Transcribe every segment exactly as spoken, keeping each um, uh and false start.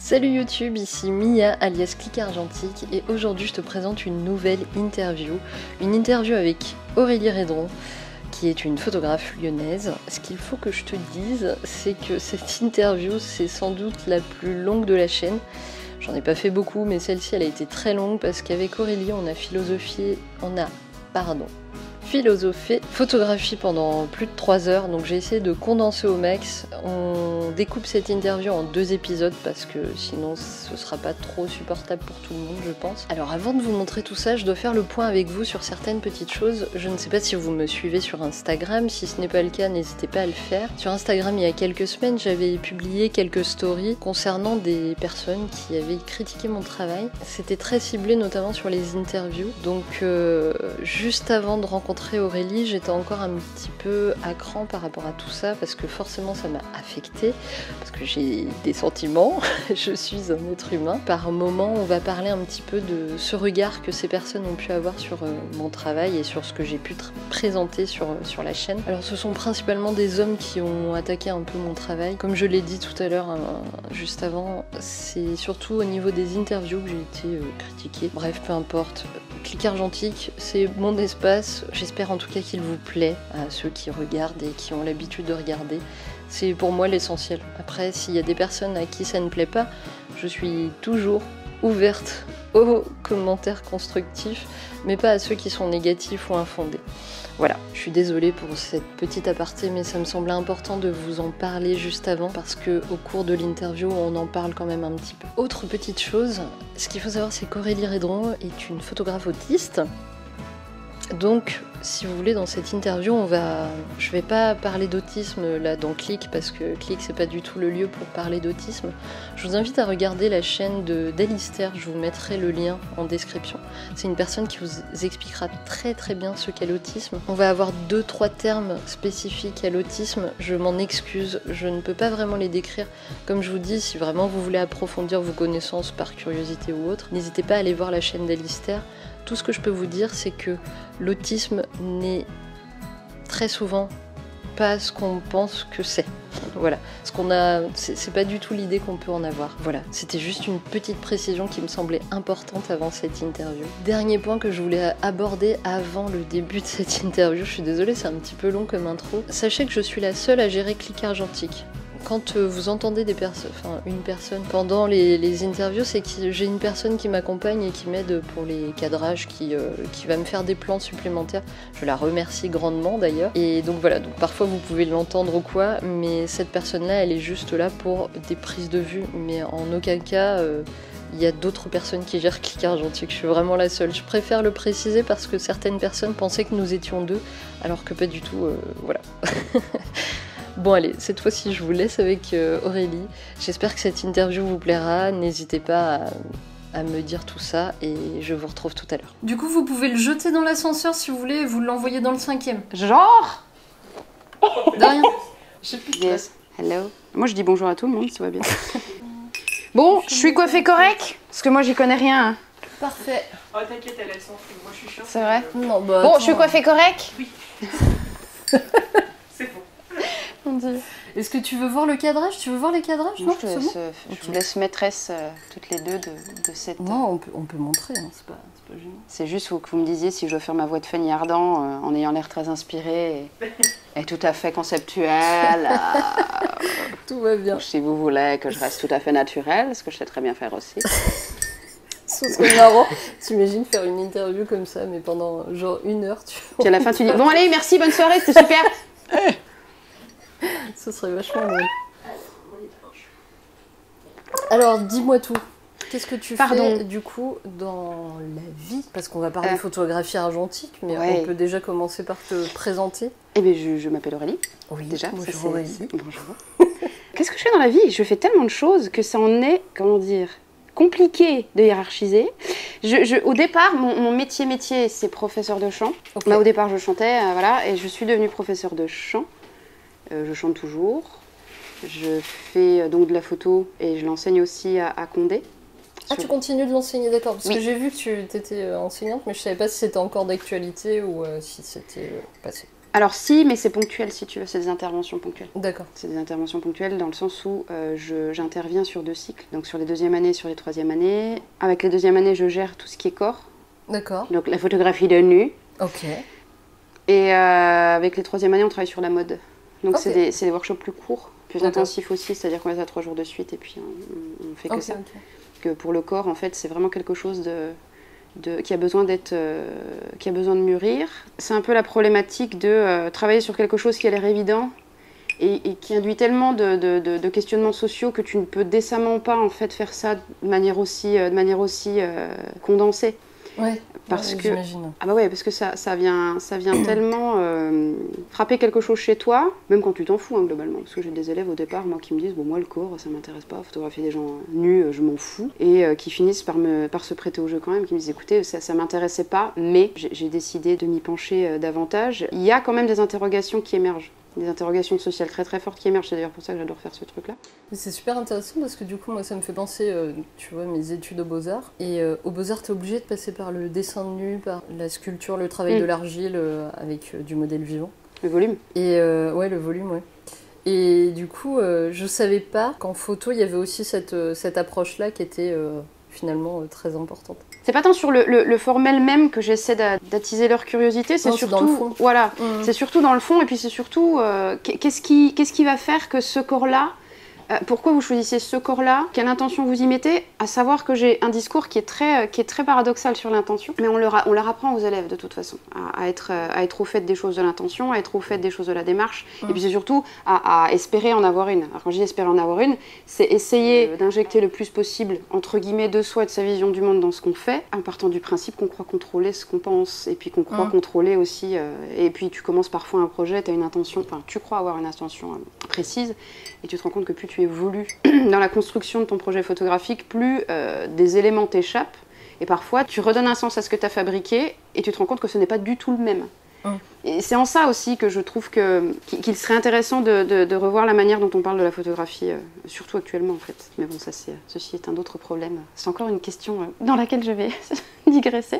Salut YouTube, ici Mia alias Click Argentique et aujourd'hui je te présente une nouvelle interview. Une interview avec Aurélie Redron qui est une photographe lyonnaise. Ce qu'il faut que je te dise, c'est que cette interview c'est sans doute la plus longue de la chaîne. J'en ai pas fait beaucoup mais celle-ci elle a été très longue parce qu'avec Aurélie on a philosophié, on a, pardon, philosophé, photographie pendant plus de trois heures, donc j'ai essayé de condenser au max. On découpe cette interview en deux épisodes parce que sinon ce sera pas trop supportable pour tout le monde je pense. Alors avant de vous montrer tout ça, je dois faire le point avec vous sur certaines petites choses. Je ne sais pas si vous me suivez sur Instagram, si ce n'est pas le cas n'hésitez pas à le faire. Sur Instagram il y a quelques semaines j'avais publié quelques stories concernant des personnes qui avaient critiqué mon travail. C'était très ciblé notamment sur les interviews, donc euh, juste avant de rencontrer Aurélie, j'étais encore un petit peu à cran par rapport à tout ça parce que forcément ça m'a affectée, parce que j'ai des sentiments, je suis un être humain. Par moment, on va parler un petit peu de ce regard que ces personnes ont pu avoir sur euh, mon travail et sur ce que j'ai pu présenter sur, euh, sur la chaîne. Alors ce sont principalement des hommes qui ont attaqué un peu mon travail. Comme je l'ai dit tout à l'heure, hein, juste avant, c'est surtout au niveau des interviews que j'ai été euh, critiquée. Bref, peu importe. Click Argentique, c'est mon espace. J'espère en tout cas qu'il vous plaît à ceux qui regardent et qui ont l'habitude de regarder. C'est pour moi l'essentiel. Après, s'il y a des personnes à qui ça ne plaît pas, je suis toujours ouverte aux commentaires constructifs, mais pas à ceux qui sont négatifs ou infondés. Voilà, je suis désolée pour cette petite aparté, mais ça me semblait important de vous en parler juste avant parce que au cours de l'interview, on en parle quand même un petit peu. Autre petite chose, ce qu'il faut savoir, c'est qu'Aurélie Redron est une photographe autiste. Donc, si vous voulez, dans cette interview, on va... je vais pas parler d'autisme là dans Click parce que Click c'est pas du tout le lieu pour parler d'autisme. Je vous invite à regarder la chaîne de d'Alistair, je vous mettrai le lien en description. C'est une personne qui vous expliquera très très bien ce qu'est l'autisme. On va avoir deux trois termes spécifiques à l'autisme, je m'en excuse, je ne peux pas vraiment les décrire. Comme je vous dis, si vraiment vous voulez approfondir vos connaissances par curiosité ou autre, n'hésitez pas à aller voir la chaîne d'Alistair. Tout ce que je peux vous dire, c'est que l'autisme n'est très souvent pas ce qu'on pense que c'est. Voilà, ce qu'on a, c'est pas du tout l'idée qu'on peut en avoir. Voilà, c'était juste une petite précision qui me semblait importante avant cette interview. Dernier point que je voulais aborder avant le début de cette interview, je suis désolée, c'est un petit peu long comme intro. Sachez que je suis la seule à gérer Click Argentique. Quand vous entendez des personnes, enfin une personne pendant les, les interviews, c'est que j'ai une personne qui m'accompagne et qui m'aide pour les cadrages, qui, euh, qui va me faire des plans supplémentaires. Je la remercie grandement d'ailleurs. Et donc voilà, donc parfois vous pouvez l'entendre ou quoi, mais cette personne-là, elle est juste là pour des prises de vue, mais en aucun cas. Euh, Il y a d'autres personnes qui gèrent Click Argentique, je suis vraiment la seule. Je préfère le préciser parce que certaines personnes pensaient que nous étions deux, alors que pas du tout, euh, voilà. Bon allez, cette fois-ci je vous laisse avec euh, Aurélie. J'espère que cette interview vous plaira, n'hésitez pas à, à me dire tout ça et je vous retrouve tout à l'heure. Du coup vous pouvez le jeter dans l'ascenseur si vous voulez et vous l'envoyer dans le cinquième. Genre De rien. J'ai plus de place. Yes. Hello. Moi je dis bonjour à tout le monde, ça va bien. Bon, je suis coiffée correct parce que moi j'y connais rien. Parfait. Oh t'inquiète, elle s'en fout, moi je suis chiante. C'est vrai euh... Non bah Bon, attends. je suis coiffée correct. Oui. C'est bon. Mon Dieu. Est-ce que tu veux voir le cadrage? Tu veux voir les cadrages? Non, Non, je te c'est laisse, bon euh, je vous laisse maîtresse euh, toutes les deux de, de cette... Non, on peut, on peut montrer, hein. C'est pas, pas gênant. C'est juste que vous me disiez si je dois faire ma voix de Fanny Ardant euh, en ayant l'air très inspirée et, et tout à fait conceptuelle. Euh, Tout va bien. si vous voulez que je reste tout à fait naturelle, ce que je sais très bien faire aussi. Ce serait marrant. T'imagines faire une interview comme ça, mais pendant genre une heure, tu Puis à la fin tu dis bon allez merci, bonne soirée, c'était super. Ce serait vachement drôle. Alors, dis-moi tout. Qu'est-ce que tu Pardon. fais du coup dans la vie? Parce qu'on va parler Euh, photographie argentique, mais ouais. on peut déjà commencer par te présenter. Eh bien je, je m'appelle Aurélie. Oui, Déjà, ça, bonjour c'est- Aurélie. Bonjour. Qu'est-ce que je fais dans la vie? Je fais tellement de choses que ça en est, comment dire, compliqué de hiérarchiser. Je, je, au départ, mon, mon métier métier, c'est professeur de chant. Ok. Bah, au départ, je chantais, euh, voilà, et je suis devenue professeur de chant. Euh, je chante toujours. Je fais euh, donc de la photo et je l'enseigne aussi à, à Condé. Ah, tu continues de l'enseigner, d'accord. Parce Oui. que j'ai vu que tu étais enseignante, mais je savais pas si c'était encore d'actualité ou euh, si c'était euh, passé. Alors si, mais c'est ponctuel si tu veux, c'est des interventions ponctuelles. D'accord. C'est des interventions ponctuelles dans le sens où euh, je- j'interviens sur deux cycles, donc sur les deuxièmes années et sur les troisièmes années. Avec les deuxièmes années, je gère tout ce qui est corps, D'accord. donc la photographie de nu. Ok. Et euh, avec les troisièmes années, on travaille sur la mode. Donc Ok. c'est des, c'est des workshops plus courts, plus D'accord. intensifs aussi, c'est-à-dire qu'on est à trois jours de suite et puis on, on fait que Ok, ça. ok. Que pour le corps, en fait, c'est vraiment quelque chose de, de, qui a besoin d'être, euh, qui a besoin de mûrir. C'est un peu la problématique de euh, travailler sur quelque chose qui a l'air évident et, et qui induit tellement de, de, de, de questionnements sociaux que tu ne peux décemment pas en fait faire ça de manière aussi, euh, de manière aussi euh, condensée. Ouais. Parce ouais, que j'imagine. ah bah ouais, parce que ça, ça vient, ça vient tellement euh, frapper quelque chose chez toi, même quand tu t'en fous hein, globalement. Parce que j'ai des élèves au départ, moi, qui me disent bon moi le corps, ça m'intéresse pas, photographier des gens nus, euh, je m'en fous, et euh, qui finissent par me, par se prêter au jeu quand même, qui me disent écoutez ça, ça m'intéressait pas, mais j'ai j'ai décidé de m'y pencher euh, davantage. Il y a quand même des interrogations qui émergent. Des interrogations sociales très très fortes qui émergent, c'est d'ailleurs pour ça que j'adore faire ce truc-là. Mais c'est super intéressant parce que du coup, moi, ça me fait penser, euh, tu vois, mes études aux Beaux-Arts. Et euh, aux Beaux-Arts, t'es obligé de passer par le dessin de nu, par la sculpture, le travail Mm. de l'argile euh, avec euh, du modèle vivant. Le volume. Et euh, ouais, le volume, ouais. Et du coup, euh, je savais pas qu'en photo, il y avait aussi cette, euh, cette approche-là qui était euh, finalement euh, très importante. C'est pas tant sur le, le, le formel même que j'essaie d'a- d'attiser leur curiosité, c'est Non, c'est surtout dans le fond. voilà, Mmh. c'est surtout dans le fond et puis c'est surtout euh, qu'est- qu'est-ce qui qu'est-ce qui va faire que ce corps-là, euh, pourquoi vous choisissez ce corps-là, quelle intention vous y mettez, à savoir que j'ai un discours qui est très qui est très paradoxal sur l'intention, mais on leur a- on leur apprend aux élèves de toute façon à, à être euh, à être au fait des choses de l'intention, à être au fait des choses de la démarche Mmh. et puis c'est surtout à, à espérer en avoir une. Alors quand je dis espérer en avoir une, c'est essayer d'injecter le plus possible, entre guillemets, de soi et de sa vision du monde dans ce qu'on fait, en partant du principe qu'on croit contrôler ce qu'on pense, et puis qu'on croit Mm. contrôler aussi, euh, et puis tu commences parfois un projet, tu as une intention, enfin tu crois avoir une intention euh, précise, et tu te rends compte que plus tu évolues dans la construction de ton projet photographique, plus euh, des éléments t'échappent, et parfois tu redonnes un sens à ce que tu as fabriqué, et tu te rends compte que ce n'est pas du tout le même. Mm. Et c'est en ça aussi que je trouve que, qu'il serait intéressant de, de, de revoir la manière dont on parle de la photographie, euh, surtout actuellement en fait. Mais bon, ça, c'est, ceci est un autre problème. C'est encore une question euh, dans laquelle je vais digresser.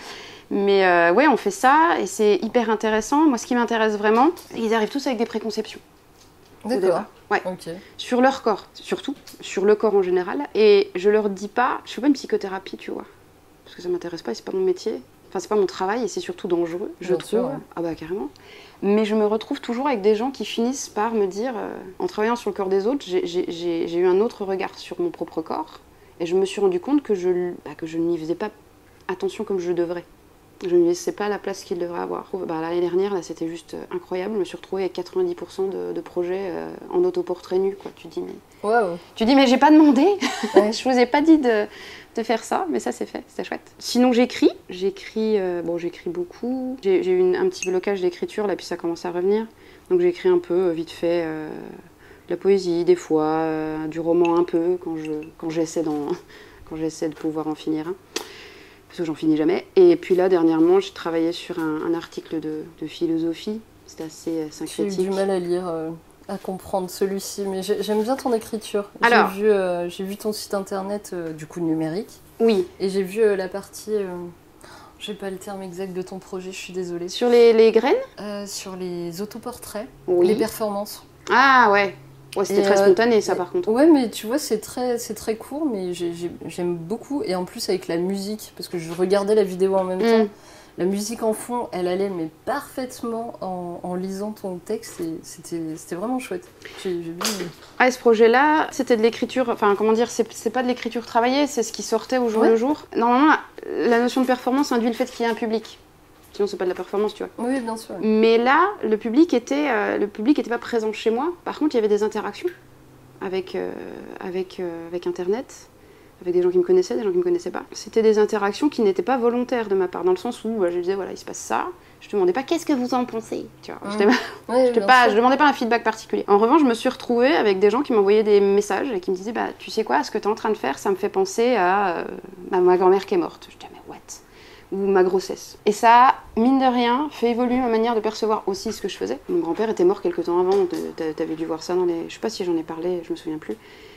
Mais euh, ouais, on fait ça et c'est hyper intéressant. Moi, ce qui m'intéresse vraiment, ils arrivent tous avec des préconceptions. au D'accord. départ. Ouais. Ok. Sur leur corps, surtout, sur le corps en général. Et je leur dis pas, je fais pas une psychothérapie, tu vois, parce que ça m'intéresse pas et c'est pas mon métier. Enfin, c'est pas mon travail et c'est surtout dangereux, je Bien trouve. sûr, ouais. Ah bah carrément. Mais je me retrouve toujours avec des gens qui finissent par me dire, euh, en travaillant sur le corps des autres, j'ai, j'ai, j'ai, j'ai eu un autre regard sur mon propre corps et je me suis rendu compte que je, bah, que je n'y faisais pas attention comme je devrais. Je ne lui laissais pas la place qu'il devrait avoir. Bah, l'année dernière, là, c'était juste euh, incroyable. Je me suis retrouvée avec quatre-vingt-dix pour cent de, de projets euh, en autoportrait nu, quoi. Tu dis, mais, Waouh. tu dis, mais j'ai pas demandé. Ouais. Je vous ai pas dit de, de faire ça, mais ça, c'est fait. C'était chouette. Sinon, j'écris. J'écris, euh, bon, j'écris beaucoup. J'ai, j'ai eu une- un petit blocage d'écriture, là, puis ça commence à revenir. Donc, j'écris un peu, euh, vite fait, euh, de la poésie, des fois, euh, du roman un peu, quand, je, quand, j'essaie d'en, quand j'essaie de pouvoir en finir un. Parce que j'en finis jamais. Et puis là, dernièrement, j'ai travaillé sur un, un article de, de philosophie. C'était assez euh, J'ai eu syncrétique. du mal à lire, euh, à comprendre celui-ci, mais j'ai- j'aime bien ton écriture. Alors. J'ai vu, euh, j'ai vu ton site internet, euh, du coup numérique, Oui. et j'ai vu euh, la partie, euh, j'ai pas le terme exact de ton projet, je suis désolée, Sur les, les graines. Euh, sur les autoportraits, Oui. les performances. Ah ouais. Ouais, c'était Et, très euh, spontané, ça, par contre. Ouais, mais tu vois, c'est très, c'est très court, mais j'ai- j'ai- j'aime beaucoup. Et en plus, avec la musique, parce que je regardais la vidéo en même Mm. temps, la musique en fond, elle allait mais parfaitement en, en lisant ton texte. Et c'était c'était vraiment chouette. J'ai j'ai bien aimé. Ah, et ce projet-là, c'était de l'écriture, enfin, comment dire, c'est, c'est pas de l'écriture travaillée, c'est ce qui sortait au jour Ouais. le jour. Normalement, la notion de performance induit le fait qu'il y ait un public. Sinon, c'est pas de la performance, tu vois. Oui, bien sûr. Mais là, le public était, euh, le public était pas présent chez moi. Par contre, il y avait des interactions avec, euh, avec, euh, avec Internet, avec des gens qui me connaissaient, des gens qui me connaissaient pas. C'était des interactions qui n'étaient pas volontaires de ma part, dans le sens où bah, je disais, voilà, il se passe ça. Je te demandais pas qu'est-ce que vous en pensez, tu vois. Mm. J'étais pas- Ouais, j'étais bien pas, sûr. je demandais pas un feedback particulier. En revanche, je me suis retrouvée avec des gens qui m'envoyaient des messages et qui me disaient, bah, tu sais quoi, ce que tu es en train de faire, ça me fait penser à, euh, à ma grand-mère qui est morte. Je disais, mais what? Ou ma grossesse. Et ça a, mine de rien, fait évoluer ma manière de percevoir aussi ce que je faisais. Mon grand-père était mort quelques temps avant, t'a- t'avais dû voir ça dans les... Je sais pas si j'en ai parlé, je me souviens plus.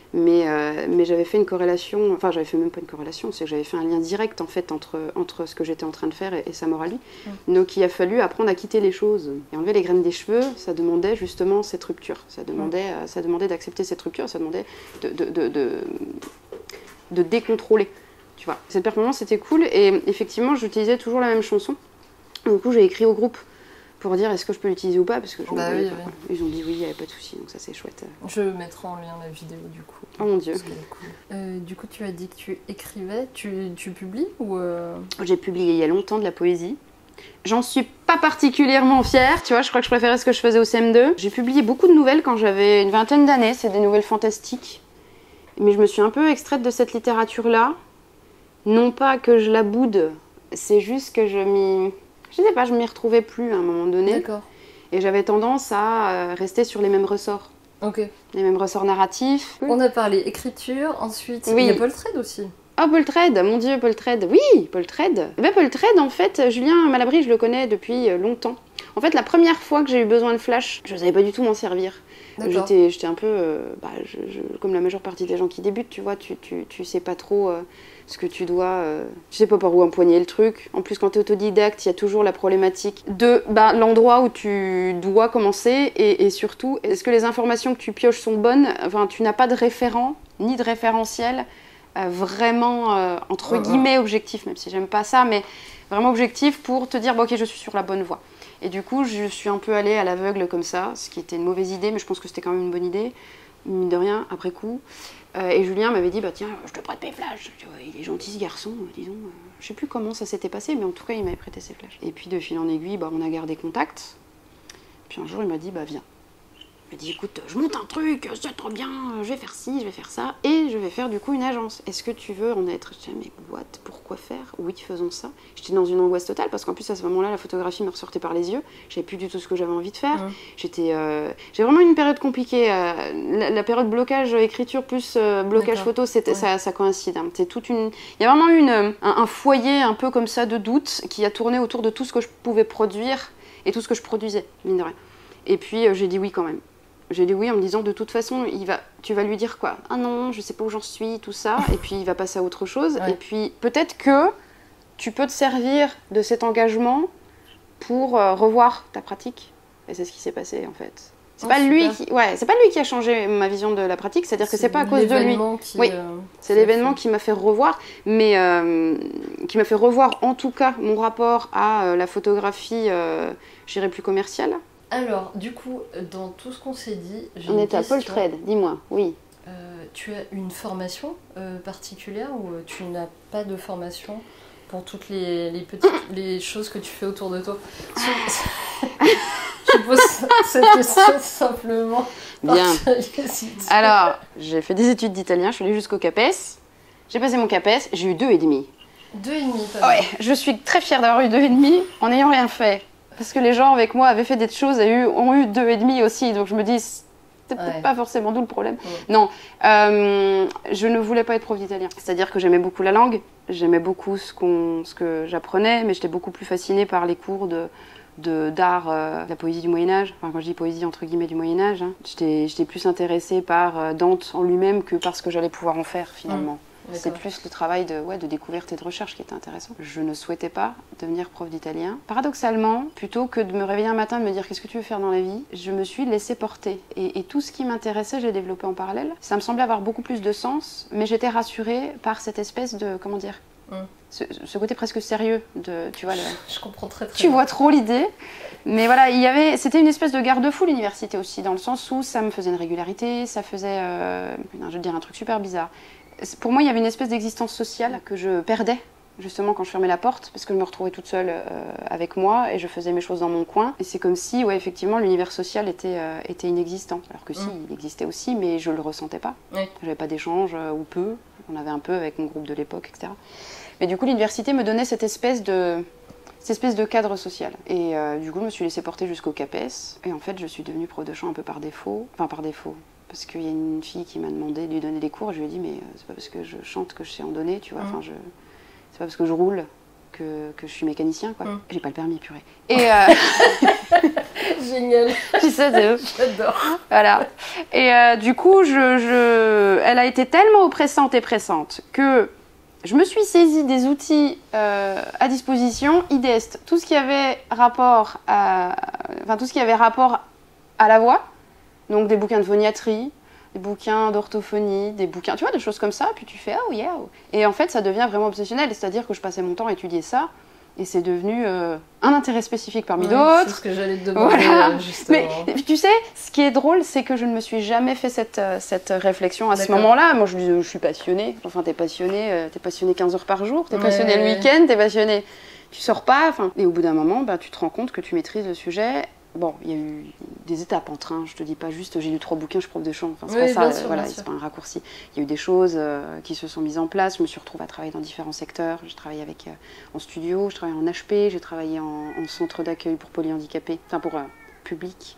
Mais, euh, mais j'avais fait une corrélation, enfin j'avais fait même pas une corrélation, c'est que j'avais fait un lien direct en fait entre, entre ce que j'étais en train de faire et, et sa mort à lui. Mmh. Donc il a fallu apprendre à quitter les choses. Et enlever les graines des cheveux, ça demandait justement cette rupture. Ça demandait, mmh. ça demandait d'accepter cette rupture, ça demandait de, de, de, de, de décontrôler. Tu vois. Cette performance c'était cool et effectivement j'utilisais toujours la même chanson. Du coup j'ai écrit au groupe pour dire est-ce que je peux l'utiliser ou pas parce que je bah oui, oui. Ils ont dit oui, il n'y avait pas de souci, donc ça c'est chouette. Je mettrai en lien la vidéo du coup. Oh mon dieu. Cool. Euh, du coup tu as dit que tu écrivais, tu, tu publies ou euh... J'ai publié il y a longtemps de la poésie. J'en suis pas particulièrement fière, tu vois, je crois que je préférais ce que je faisais au C M deux. J'ai publié beaucoup de nouvelles quand j'avais une vingtaine d'années, c'est des nouvelles fantastiques. Mais je me suis un peu extraite de cette littérature-là. Non pas que je la boude, c'est juste que je m'y... Je sais pas, je m'y retrouvais plus à un moment donné. D'accord. Et j'avais tendance à rester sur les mêmes ressorts. Ok. Les mêmes ressorts narratifs. On a parlé écriture, ensuite oui. Il y a Paul Trade aussi. Oh, Paul Trade, mon dieu, Paul Trade. Oui, Paul Trade. Eh ben, Paul Trade, en fait, Julien Malabry, je le connais depuis longtemps. En fait, la première fois que j'ai eu besoin de Flash, je ne savais pas du tout m'en servir. J'étais j'étais un peu, euh, bah, je, je, comme la majeure partie des gens qui débutent, tu vois, tu, tu, tu sais pas trop euh, ce que tu dois, euh, tu sais pas par où empoigner le truc. En plus, quand t'es autodidacte, il y a toujours la problématique de bah, l'endroit où tu dois commencer et, et surtout, est-ce que les informations que tu pioches sont bonnes? Enfin, tu n'as pas de référent, ni de référentiel euh, vraiment, euh, entre uh-huh. guillemets, objectif, même si j'aime pas ça, mais vraiment objectif pour te dire, bon, ok, je suis sur la bonne voie. Et du coup, je suis un peu allée à l'aveugle comme ça, ce qui était une mauvaise idée, mais je pense que c'était quand même une bonne idée, mine de rien, après coup. Euh, et Julien m'avait dit, bah tiens, je te prête mes flashs. Il est gentil ce garçon, disons. Euh, je sais plus comment ça s'était passé, mais en tout cas, il m'avait prêté ses flashs. Et puis, de fil en aiguille, bah, on a gardé contact. Puis un jour, il m'a dit, bah viens. Il m'a dit, écoute, je monte un truc, c'est trop bien, je vais faire ci, je vais faire ça, et je vais faire du coup une agence. Est-ce que tu veux en être? Je disais, mais what? Pourquoi faire? Oui, faisons ça. J'étais dans une angoisse totale, parce qu'en plus, à ce moment-là, la photographie me ressortait par les yeux. Je savais plus du tout ce que j'avais envie de faire. Mmh. J'étais, euh... j'ai vraiment une période compliquée. Euh, la, la période blocage écriture plus euh, blocage photo, ouais. ça, ça coïncide. Hein. C'est toute une... Il y a vraiment eu une, un, un foyer un peu comme ça de doute qui a tourné autour de tout ce que je pouvais produire et tout ce que je produisais, mine de rien. Et puis, euh, j'ai dit oui quand même. J'ai dit oui en me disant de toute façon, il va, tu vas lui dire quoi? Ah non, je sais pas où j'en suis, tout ça. Et puis il va passer à autre chose. Ouais. Et puis peut-être que tu peux te servir de cet engagement pour euh, revoir ta pratique. Et c'est ce qui s'est passé en fait. C'est oh, pas lui qui, ouais, c'est pas lui qui a changé ma vision de la pratique. C'est-à-dire que c'est pas à cause de lui. Qui, oui, euh, c'est l'événement qui m'a fait revoir, mais euh, qui m'a fait revoir en tout cas mon rapport à euh, la photographie, euh, je dirais plus commerciale. Alors, du coup, dans tout ce qu'on s'est dit, j'ai on est à Paul Trade, dis-moi, oui. Euh, tu as une formation euh, particulière ou tu n'as pas de formation pour toutes les, les petites les choses que tu fais autour de toi? Je pose cette question simplement. Bien. Alors, j'ai fait des études d'italien, je suis allée jusqu'au CAPES. J'ai passé mon CAPES, j'ai eu deux et demi. Deux et demi, pas ouais, je suis très fière d'avoir eu deux et demi en n'ayant rien fait. Parce que les gens avec moi avaient fait des choses et eu, ont eu deux et demi aussi, donc je me dis, c'est peut-être ouais. pas forcément d'où le problème. Ouais. Non, euh, je ne voulais pas être prof d'italien. C'est-à-dire que j'aimais beaucoup la langue, j'aimais beaucoup ce, qu'on, ce que j'apprenais, mais j'étais beaucoup plus fascinée par les cours de, de, d'art, euh, de la poésie du Moyen-Âge. Enfin, quand je dis poésie, entre guillemets, du Moyen-Âge, hein. J'étais, j'étais plus intéressée par euh, Dante en lui-même que par ce que j'allais pouvoir en faire, finalement. Mmh. C'est plus le travail de, ouais, de découverte et de recherche qui était intéressant. Je ne souhaitais pas devenir prof d'italien. Paradoxalement, plutôt que de me réveiller un matin et de me dire qu'est-ce que tu veux faire dans la vie, je me suis laissée porter. Et, et tout ce qui m'intéressait, j'ai développé en parallèle. Ça me semblait avoir beaucoup plus de sens, mais j'étais rassurée par cette espèce de, comment dire, mm. ce, ce côté presque sérieux de, tu vois. Le, je comprends très très Tu bien. vois trop l'idée. Mais voilà, il y avait, c'était une espèce de garde-fou l'université aussi, dans le sens où ça me faisait une régularité, ça faisait, euh, je veux dire, un truc super bizarre. Pour moi, il y avait une espèce d'existence sociale que je perdais, justement, quand je fermais la porte, parce que je me retrouvais toute seule euh, avec moi et je faisais mes choses dans mon coin. Et c'est comme si, ouais, effectivement, l'univers social était, euh, était inexistant. Alors que si, mmh. il existait aussi, mais je le ressentais pas. Oui. J'avais pas d'échange, euh, ou peu. On avait un peu avec mon groupe de l'époque, et cetera. Mais du coup, l'université me donnait cette espèce de, cette espèce de cadre social. Et euh, du coup, je me suis laissée porter jusqu'au CAPES. Et en fait, je suis devenue prof de chant un peu par défaut. Enfin, par défaut. Parce qu'il y a une fille qui m'a demandé de lui donner des cours, je lui ai dit mais c'est pas parce que je chante que je sais en donner, tu vois, enfin je... c'est pas parce que je roule que, que je suis mécanicien, quoi. Mm. J'ai pas le permis, purée. Et, euh... Génial. Tu sais, c'est eux. J'adore. Voilà. Et euh, du coup, je, je... elle a été tellement oppressante et pressante que je me suis saisie des outils euh, à disposition, IDEST, tout ce qui avait rapport à, enfin tout ce qui avait rapport à la voix, donc des bouquins de phoniatrie, des bouquins d'orthophonie, des bouquins, tu vois, des choses comme ça, puis tu fais oh yeah. Et en fait, ça devient vraiment obsessionnel, c'est-à-dire que je passais mon temps à étudier ça. Et c'est devenu euh, un intérêt spécifique parmi ouais, d'autres. C'est ce que j'allais te demander, voilà. euh, justement. Mais tu sais, ce qui est drôle, c'est que je ne me suis jamais fait cette, cette réflexion à ce moment-là. Moi, je, je suis passionnée. Enfin, t'es passionnée, euh, t'es passionnée quinze heures par jour, t'es ouais, passionnée ouais. le week-end, t'es passionnée... Tu sors pas, enfin... Et au bout d'un moment, bah, tu te rends compte que tu maîtrises le sujet. Bon, il y a eu des étapes entre, hein. Je te dis pas juste j'ai lu trois bouquins, je suis prof de chant. Enfin, c'est oui, pas ça, sûr, euh, voilà, c'est pas un raccourci. Il y a eu des choses euh, qui se sont mises en place. Je me suis retrouvée à travailler dans différents secteurs. J'ai travaillé avec, euh, en studio, je travaillé en H P, j'ai travaillé en, en centre d'accueil pour polyhandicapés, enfin pour euh, public.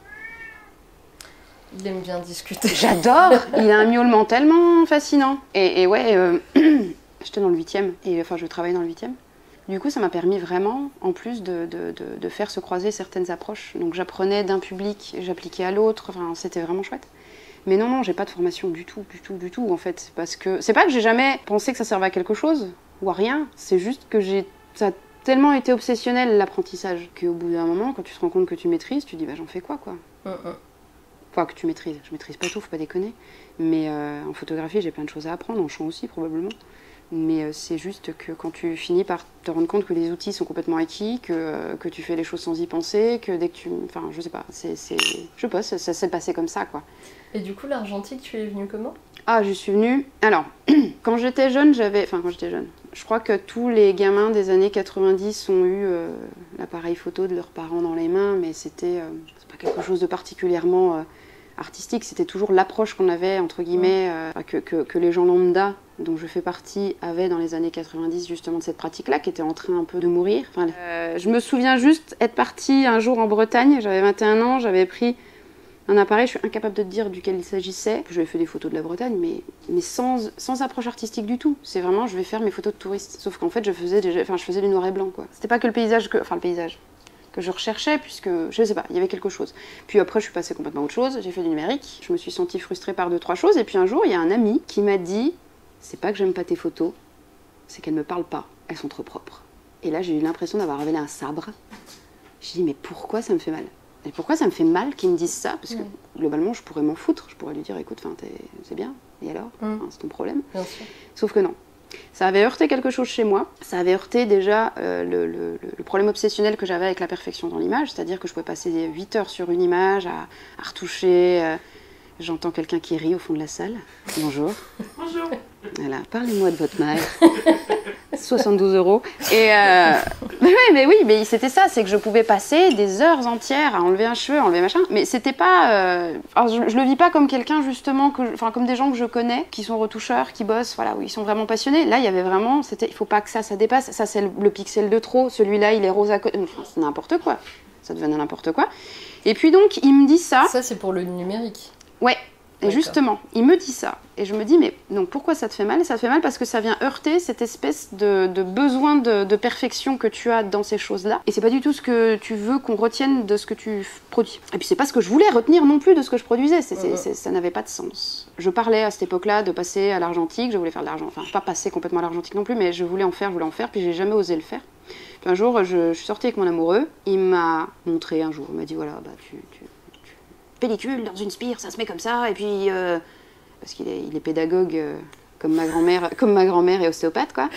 Il aime bien discuter. J'adore. Il a un miaulement tellement fascinant. Et, et ouais, euh, j'étais dans le huitième, et enfin je travaillais dans le huitième. Du coup, ça m'a permis vraiment, en plus, de, de, de, de faire se croiser certaines approches. Donc j'apprenais d'un public, j'appliquais à l'autre, enfin, c'était vraiment chouette. Mais non, non, j'ai pas de formation du tout, du tout, du tout, en fait. Parce que c'est pas que j'ai jamais pensé que ça servait à quelque chose, ou à rien, c'est juste que j'ai... ça a tellement été obsessionnel, l'apprentissage, qu'au bout d'un moment, quand tu te rends compte que tu maîtrises, tu dis, bah j'en fais quoi, quoi. Mm -mm. Enfin, que tu maîtrises. Je maîtrise pas tout, faut pas déconner. Mais euh, en photographie, j'ai plein de choses à apprendre, en chant aussi, probablement. Mais euh, c'est juste que quand tu finis par te rendre compte que les outils sont complètement acquis, que, euh, que tu fais les choses sans y penser, que dès que tu... Enfin, je sais pas, c'est... Je sais pas, ça, ça s'est passé comme ça, quoi. Et du coup, l'argentique, tu es venue comment? Ah, je suis venue... Alors, quand j'étais jeune, j'avais... Enfin, quand j'étais jeune, je crois que tous les gamins des années quatre-vingt-dix ont eu euh, l'appareil photo de leurs parents dans les mains, mais c'était euh, c'est pas quelque chose de particulièrement... Euh, artistique, c'était toujours l'approche qu'on avait, entre guillemets, euh, que, que, que les gens lambda, dont je fais partie, avaient dans les années quatre-vingt-dix, justement, de cette pratique-là, qui était en train un peu de mourir. Enfin, euh, je me souviens juste être partie un jour en Bretagne, j'avais vingt et un ans, j'avais pris un appareil, je suis incapable de te dire duquel il s'agissait. J'avais fait des photos de la Bretagne, mais, mais sans, sans approche artistique du tout. C'est vraiment, je vais faire mes photos de touristes. Sauf qu'en fait, je faisais, déjà, enfin, je faisais du noir et blanc, quoi. C'était pas que le paysage, que, enfin le paysage. que je recherchais, puisque, je sais pas, il y avait quelque chose. Puis après, je suis passée complètement à autre chose, j'ai fait du numérique, je me suis sentie frustrée par deux, trois choses, et puis un jour, il y a un ami qui m'a dit, c'est pas que j'aime pas tes photos, c'est qu'elles me parlent pas, elles sont trop propres. Et là, j'ai eu l'impression d'avoir révélé un sabre. J'ai dit, mais pourquoi ça me fait mal? Et pourquoi ça me fait mal qu'ils me disent ça? Parce que, mmh. globalement, je pourrais m'en foutre, je pourrais lui dire, écoute, c'est bien, et alors mmh. C'est ton problème. Bien sûr. Sauf que non. Ça avait heurté quelque chose chez moi. Ça avait heurté déjà euh, le, le, le problème obsessionnel que j'avais avec la perfection dans l'image, c'est-à-dire que je pouvais passer huit heures sur une image à, à retoucher. Euh, J'entends quelqu'un qui rit au fond de la salle. Bonjour. Bonjour. Voilà, parlez-moi de votre mère. soixante-douze euros. Et euh, mais oui, mais oui, mais c'était ça, c'est que je pouvais passer des heures entières à enlever un cheveu, à enlever machin. Mais c'était pas. Euh, alors je, je le vis pas comme quelqu'un justement, que, enfin comme des gens que je connais, qui sont retoucheurs, qui bossent, voilà, où ils sont vraiment passionnés. Là, il y avait vraiment, c'était, il faut pas que ça, ça dépasse. Ça, c'est le, le pixel de trop. Celui-là, il est rose à côté. Enfin, c'est n'importe quoi. Ça devenait n'importe quoi. Et puis donc, il me dit ça. Ça, c'est pour le numérique. Ouais. Et justement, il me dit ça. Et je me dis, mais donc pourquoi ça te fait mal? Et ça te fait mal parce que ça vient heurter cette espèce de, de besoin de, de perfection que tu as dans ces choses-là. Et c'est pas du tout ce que tu veux qu'on retienne de ce que tu produis. Et puis c'est pas ce que je voulais retenir non plus de ce que je produisais. C'est, c'est, c'est, ça n'avait pas de sens. Je parlais à cette époque-là de passer à l'argentique. Je voulais faire de l'argent. Enfin, pas passer complètement à l'argentique non plus, mais je voulais en faire, je voulais en faire. Puis j'ai jamais osé le faire. Puis un jour, je, je suis sortie avec mon amoureux. Il m'a montré un jour. Il m'a dit, voilà, bah tu... tu pellicule dans une spire, ça se met comme ça, et puis euh, parce qu'il est, il est pédagogue euh, comme ma grand-mère, comme ma grand-mère est ostéopathe, quoi.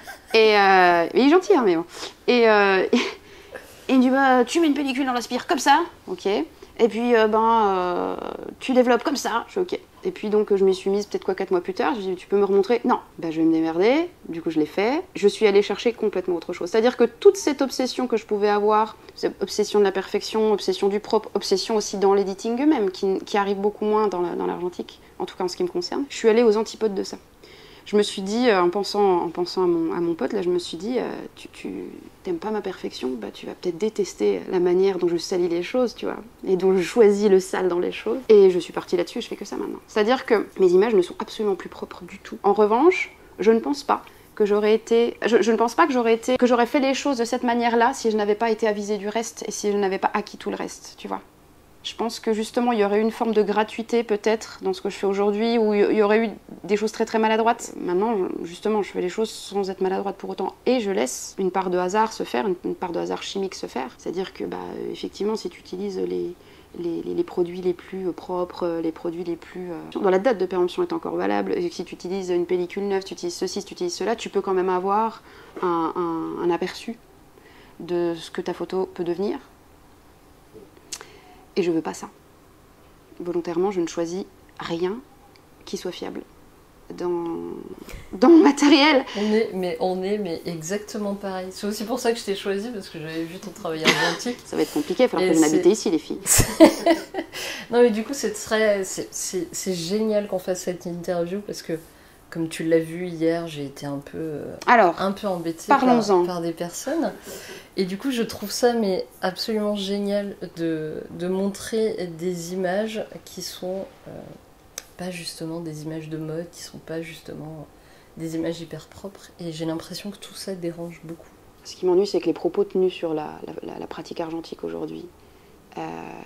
Et euh, il est gentil, hein, mais bon. Et, euh, et il me dit, bah, tu mets une pellicule dans la spire comme ça, ok. Et puis euh, ben euh, tu développes comme ça, je suis ok. Et puis donc je m'y suis mise peut-être quoi quatre mois plus tard, je lui ai dit, tu peux me remontrer? Non, ben je vais me démerder, du coup je l'ai fait. Je suis allée chercher complètement autre chose. C'est-à-dire que toute cette obsession que je pouvais avoir, cette obsession de la perfection, obsession du propre, obsession aussi dans l'editing eux-mêmes, qui, qui arrive beaucoup moins dans, la, dans l'argentique, en tout cas en ce qui me concerne, je suis allée aux antipodes de ça. Je me suis dit, en pensant, en pensant à, mon, à mon pote, là, je me suis dit, euh, tu, tu t'aimes pas ma perfection, bah, tu vas peut-être détester la manière dont je salis les choses, tu vois, et dont je choisis le sale dans les choses. Et je suis partie là-dessus et je fais que ça maintenant. C'est-à-dire que mes images ne sont absolument plus propres du tout. En revanche, je ne pense pas que j'aurais été... Je, je ne pense pas que j'aurais été... que j'aurais fait les choses de cette manière-là si je n'avais pas été avisée du reste et si je n'avais pas acquis tout le reste, tu vois. Je pense que justement, il y aurait eu une forme de gratuité peut-être dans ce que je fais aujourd'hui, où il y aurait eu des choses très très maladroites. Maintenant, justement, je fais les choses sans être maladroite pour autant. Et je laisse une part de hasard se faire, une, une part de hasard chimique se faire. C'est-à-dire que, bah, effectivement, si tu utilises les... Les, les, les produits les plus propres, les produits les plus... Euh, dont la date de péremption est encore valable, et si tu utilises une pellicule neuve, tu utilises ceci, si tu utilises cela, tu peux quand même avoir un, un, un aperçu de ce que ta photo peut devenir. Et je veux pas ça. Volontairement, je ne choisis rien qui soit fiable dans, dans mon matériel. On est, mais on est mais exactement pareil. C'est aussi pour ça que je t'ai choisi, parce que j'avais vu ton travail argentique. Ça va être compliqué, il va falloir que je vienne habiter ici, les filles. Non, mais du coup, c'est très, c'est, c'est, c'est génial qu'on fasse cette interview, parce que, comme tu l'as vu hier, j'ai été un peu, Alors, un peu embêtée par, par des personnes. Et du coup, je trouve ça mais absolument génial de, de montrer des images qui sont... Euh, pas justement des images de mode, qui sont pas justement des images hyper propres, et j'ai l'impression que tout ça dérange beaucoup. Ce qui m'ennuie, c'est que les propos tenus sur la, la, la pratique argentique aujourd'hui, euh,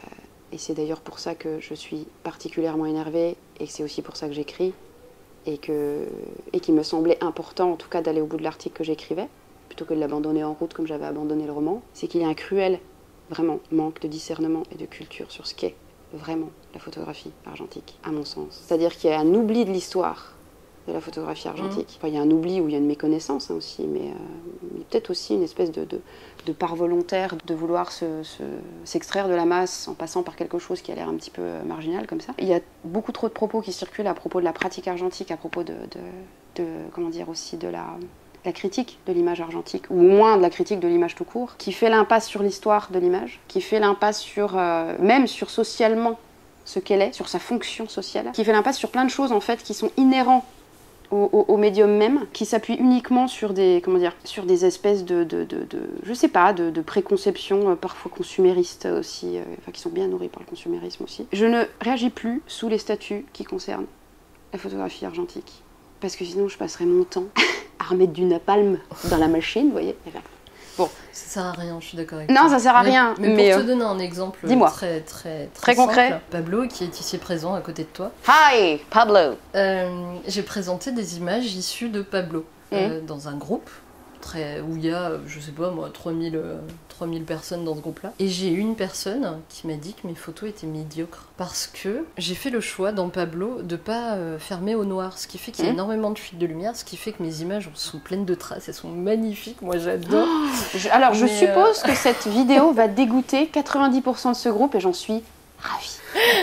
et c'est d'ailleurs pour ça que je suis particulièrement énervée, et c'est aussi pour ça que j'écris, et, que, et qu'il me semblait important en tout cas d'aller au bout de l'article que j'écrivais, plutôt que de l'abandonner en route comme j'avais abandonné le roman, c'est qu'il y a un cruel, vraiment, manque de discernement et de culture sur ce qu'est vraiment la photographie argentique, à mon sens. C'est-à-dire qu'il y a un oubli de l'histoire de la photographie argentique. Mmh. Enfin, il y a un oubli où il y a une méconnaissance hein, aussi, mais, euh, mais peut-être aussi une espèce de, de, de part volontaire de vouloir se, se, s'extraire de la masse en passant par quelque chose qui a l'air un petit peu marginal comme ça. Il y a beaucoup trop de propos qui circulent à propos de la pratique argentique, à propos de, de, de comment dire aussi, de la... la critique de l'image argentique, ou au moins de la critique de l'image tout court, qui fait l'impasse sur l'histoire de l'image, qui fait l'impasse sur, euh, même sur socialement ce qu'elle est, sur sa fonction sociale, qui fait l'impasse sur plein de choses en fait qui sont inhérents au, au, au médium même, qui s'appuient uniquement sur des, comment dire, sur des espèces de, de, de, de je sais pas, de, de préconceptions euh, parfois consuméristes aussi, euh, enfin qui sont bien nourries par le consumérisme aussi. Je ne réagis plus sous les statuts qui concernent la photographie argentique, parce que sinon je passerais mon temps à remettre du napalm dans la machine, vous voyez. Bon. Ça sert à rien, je suis d'accord avec non, toi. Non, ça sert à mais, rien. Mais, mais pour euh... te donner un exemple Dis-moi. très, très, très, très simple, concret. Pablo, qui est ici présent à côté de toi. Hi, Pablo. Euh, j'ai présenté des images issues de Pablo mmh. euh, dans un groupe très, où il y a, je sais pas moi, trois mille personnes dans ce groupe-là. Et j'ai une personne qui m'a dit que mes photos étaient médiocres. Parce que j'ai fait le choix dans Pablo de pas euh, fermer au noir, ce qui fait qu'il y a mmh. énormément de fuites de lumière, ce qui fait que mes images sont pleines de traces, elles sont magnifiques, moi j'adore. Oh, je, alors je Mais suppose euh... que cette vidéo va dégoûter quatre-vingt-dix pour cent de ce groupe et j'en suis ravie.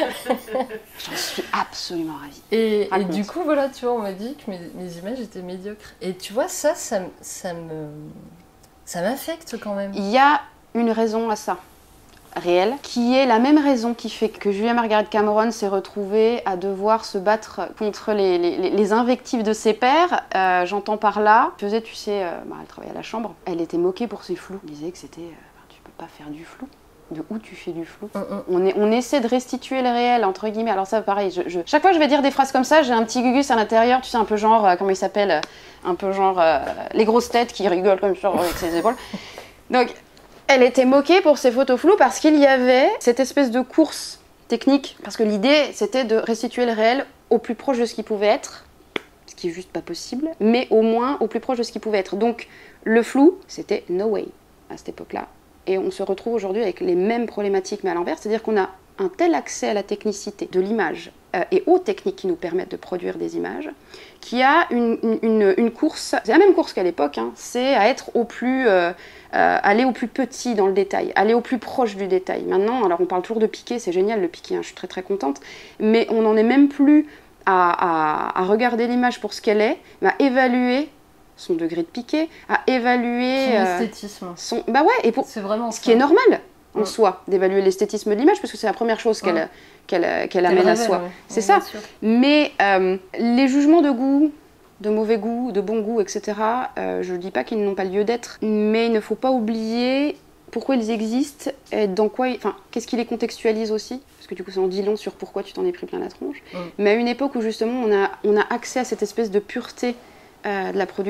J'en suis absolument ravie. Et, et du coup, voilà, tu vois, on m'a dit que mes, mes images étaient médiocres. Et tu vois, ça, ça, ça me... ça m'affecte quand même. Il y a une raison à ça, réelle, qui est la même raison qui fait que Julia Margaret Cameron s'est retrouvée à devoir se battre contre les, les, les invectives de ses pairs. Euh, J'entends par là, elle faisait, tu sais, euh, bah, elle travaillait à la chambre, elle était moquée pour ses flous. Elle disait que c'était, euh, tu peux pas faire du flou. De où tu fais du flou. Mm -mm. On, est, on essaie de restituer le réel, entre guillemets. Alors ça, pareil, je, je... chaque fois que je vais dire des phrases comme ça, j'ai un petit gugus à l'intérieur, tu sais, un peu genre, euh, comment il s'appelle euh, un peu genre euh, les grosses têtes qui rigolent comme ça avec ses épaules. Donc, elle était moquée pour ses photos floues parce qu'il y avait cette espèce de course technique. Parce que l'idée, c'était de restituer le réel au plus proche de ce qu'il pouvait être, ce qui est juste pas possible, mais au moins au plus proche de ce qu'il pouvait être. Donc, le flou, c'était no way à cette époque-là. Et on se retrouve aujourd'hui avec les mêmes problématiques mais à l'envers, c'est-à-dire qu'on a un tel accès à la technicité de l'image euh, et aux techniques qui nous permettent de produire des images, qu'il y a une, une, une course, c'est la même course qu'à l'époque, hein, c'est à être au plus, euh, euh, aller au plus petit dans le détail, aller au plus proche du détail. Maintenant, alors on parle toujours de piqué, c'est génial le piqué, hein, je suis très très contente, mais on n'en est même plus à, à, à regarder l'image pour ce qu'elle est, mais à évaluer son degré de piqué, à évaluer son esthétisme. Euh, son... Bah ouais, et pour... c'est vraiment ce ça. qui est normal en ouais. soi, d'évaluer l'esthétisme de l'image, parce que c'est la première chose qu'elle ouais. qu'elle, qu'elle amène révèle, à soi. Ouais. C'est ouais, ça. Mais euh, les jugements de goût, de mauvais goût, de bon goût, et cetera, euh, je ne dis pas qu'ils n'ont pas lieu d'être, mais il ne faut pas oublier pourquoi ils existent, et dans quoi, ils... enfin, qu'est-ce qui les contextualise aussi, parce que du coup ça en dit long sur pourquoi tu t'en es pris plein la tronche, ouais. mais à une époque où justement on a, on a accès à cette espèce de pureté euh, de la production.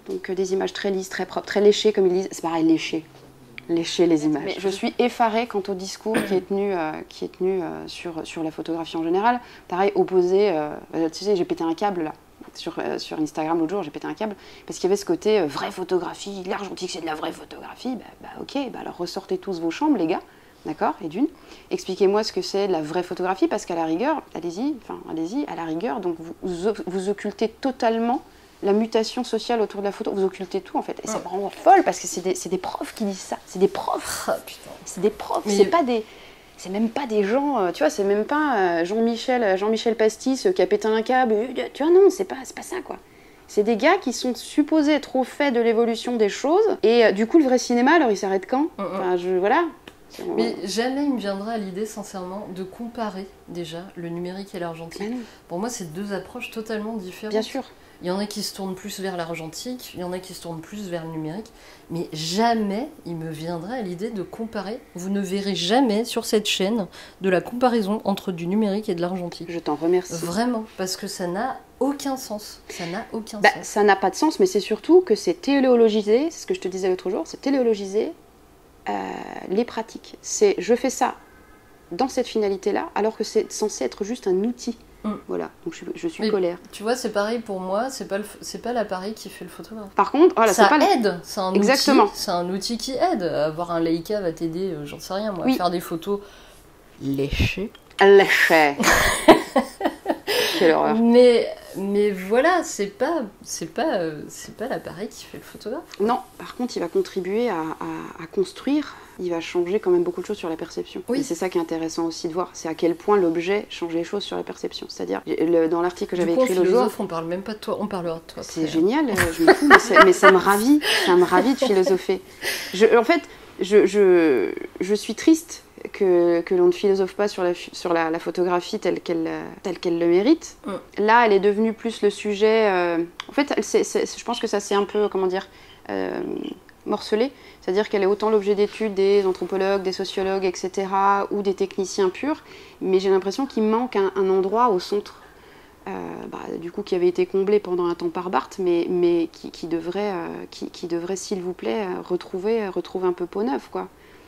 Donc euh, des images très lisses, très propres, très léchées comme ils disent. C'est pareil, léchées. Lécher les images. Mais je suis effarée quant au discours qui est tenu, euh, qui est tenu euh, sur, sur la photographie en général. Pareil, opposé, euh, tu sais, j'ai pété un câble là. Sur, euh, sur Instagram l'autre jour, j'ai pété un câble parce qu'il y avait ce côté euh, vraie photographie, l'argentique c'est de la vraie photographie. Bah, bah ok, bah alors ressortez tous vos chambres les gars, d'accord. Et d'une, expliquez-moi ce que c'est de la vraie photographie parce qu'à la rigueur, allez-y, enfin allez-y, à la rigueur, donc vous, vous, vous occultez totalement la mutation sociale autour de la photo, vous occultez tout en fait. Et ça me rend folle parce que c'est des, c'est des profs qui disent ça, c'est des profs, Ah, putain. c'est des profs, Mais- c'est pas des... C'est même pas des gens, euh, tu vois, c'est même pas euh, Jean-Michel Jean-Michel Pastis euh, qui a pété un câble, euh, tu vois, non, c'est pas, c'est pas ça, quoi. C'est des gars qui sont supposés être au fait de l'évolution des choses, et euh, du coup, le vrai cinéma, alors, il s'arrête quand? Mm, mm. Enfin, je... Voilà. C'est- Mais jamais il me viendra à l'idée, sincèrement, de comparer déjà le numérique et l'argentique. Ah non, Pour moi, c'est deux approches totalement différentes. bien sûr. Il y en a qui se tournent plus vers l'argentique, il y en a qui se tournent plus vers le numérique, mais jamais il me viendrait à l'idée de comparer. Vous ne verrez jamais sur cette chaîne de la comparaison entre du numérique et de l'argentique. Je t'en remercie. Vraiment, parce que ça n'a aucun sens. Ça n'a aucun Bah, sens. ça n'a pas de sens, mais c'est surtout que c'est téléologisé, c'est ce que je te disais l'autre jour, c'est téléologiser euh, les pratiques. C'est je fais ça dans cette finalité-là, alors que c'est censé être juste un outil. Mm. Voilà, donc je, je suis Mais colère. Tu vois, c'est pareil pour moi, c'est pas le- c'est pas l'appareil qui fait le photographe. Par contre, voilà, ça c'est pas le- aide, c'est un Exactement. outil, c'est un outil qui aide. Avoir un Leica va t'aider, euh, j'en sais rien moi, Oui. à faire des photos léchées. Léché. Quelle horreur. Mais, mais voilà, c'est pas, c'est pas, euh, c'est pas l'appareil qui fait le photographe. Non, par contre, il va contribuer à, à- à construire, il va changer quand même beaucoup de choses sur la perception. Oui. Et c'est ça qui est intéressant aussi de voir, c'est à quel point l'objet change les choses sur la perception. C'est-à-dire, le- dans l'article que Du j'avais coup, en écrit le jour, philosophe, on parle même pas de toi, on parlera de toi. c'est après. génial, euh, je me fous, mais, c'est- mais ça me ravit, ça me ravit de philosopher. Je, en fait, je, je, je suis triste que, que l'on ne philosophe pas sur la, sur la, la photographie telle qu'elle euh, telle qu'elle le mérite. Mm. Là, elle est devenue plus le sujet... euh, en fait, elle- c'est- c'est- je pense que ça c'est un peu, comment dire, euh, morcelé. C'est-à-dire qu'elle est autant l'objet d'études des anthropologues, des sociologues, et cetera, ou des techniciens purs. Mais j'ai l'impression qu'il manque un, un endroit au centre. Euh, bah, du coup, qui avait été comblé pendant un temps par Barthes, mais, mais qui, qui devrait, euh, qui, qui devrait, s'il vous plaît, euh, retrouver, retrouver un peu peau neuve, quoi.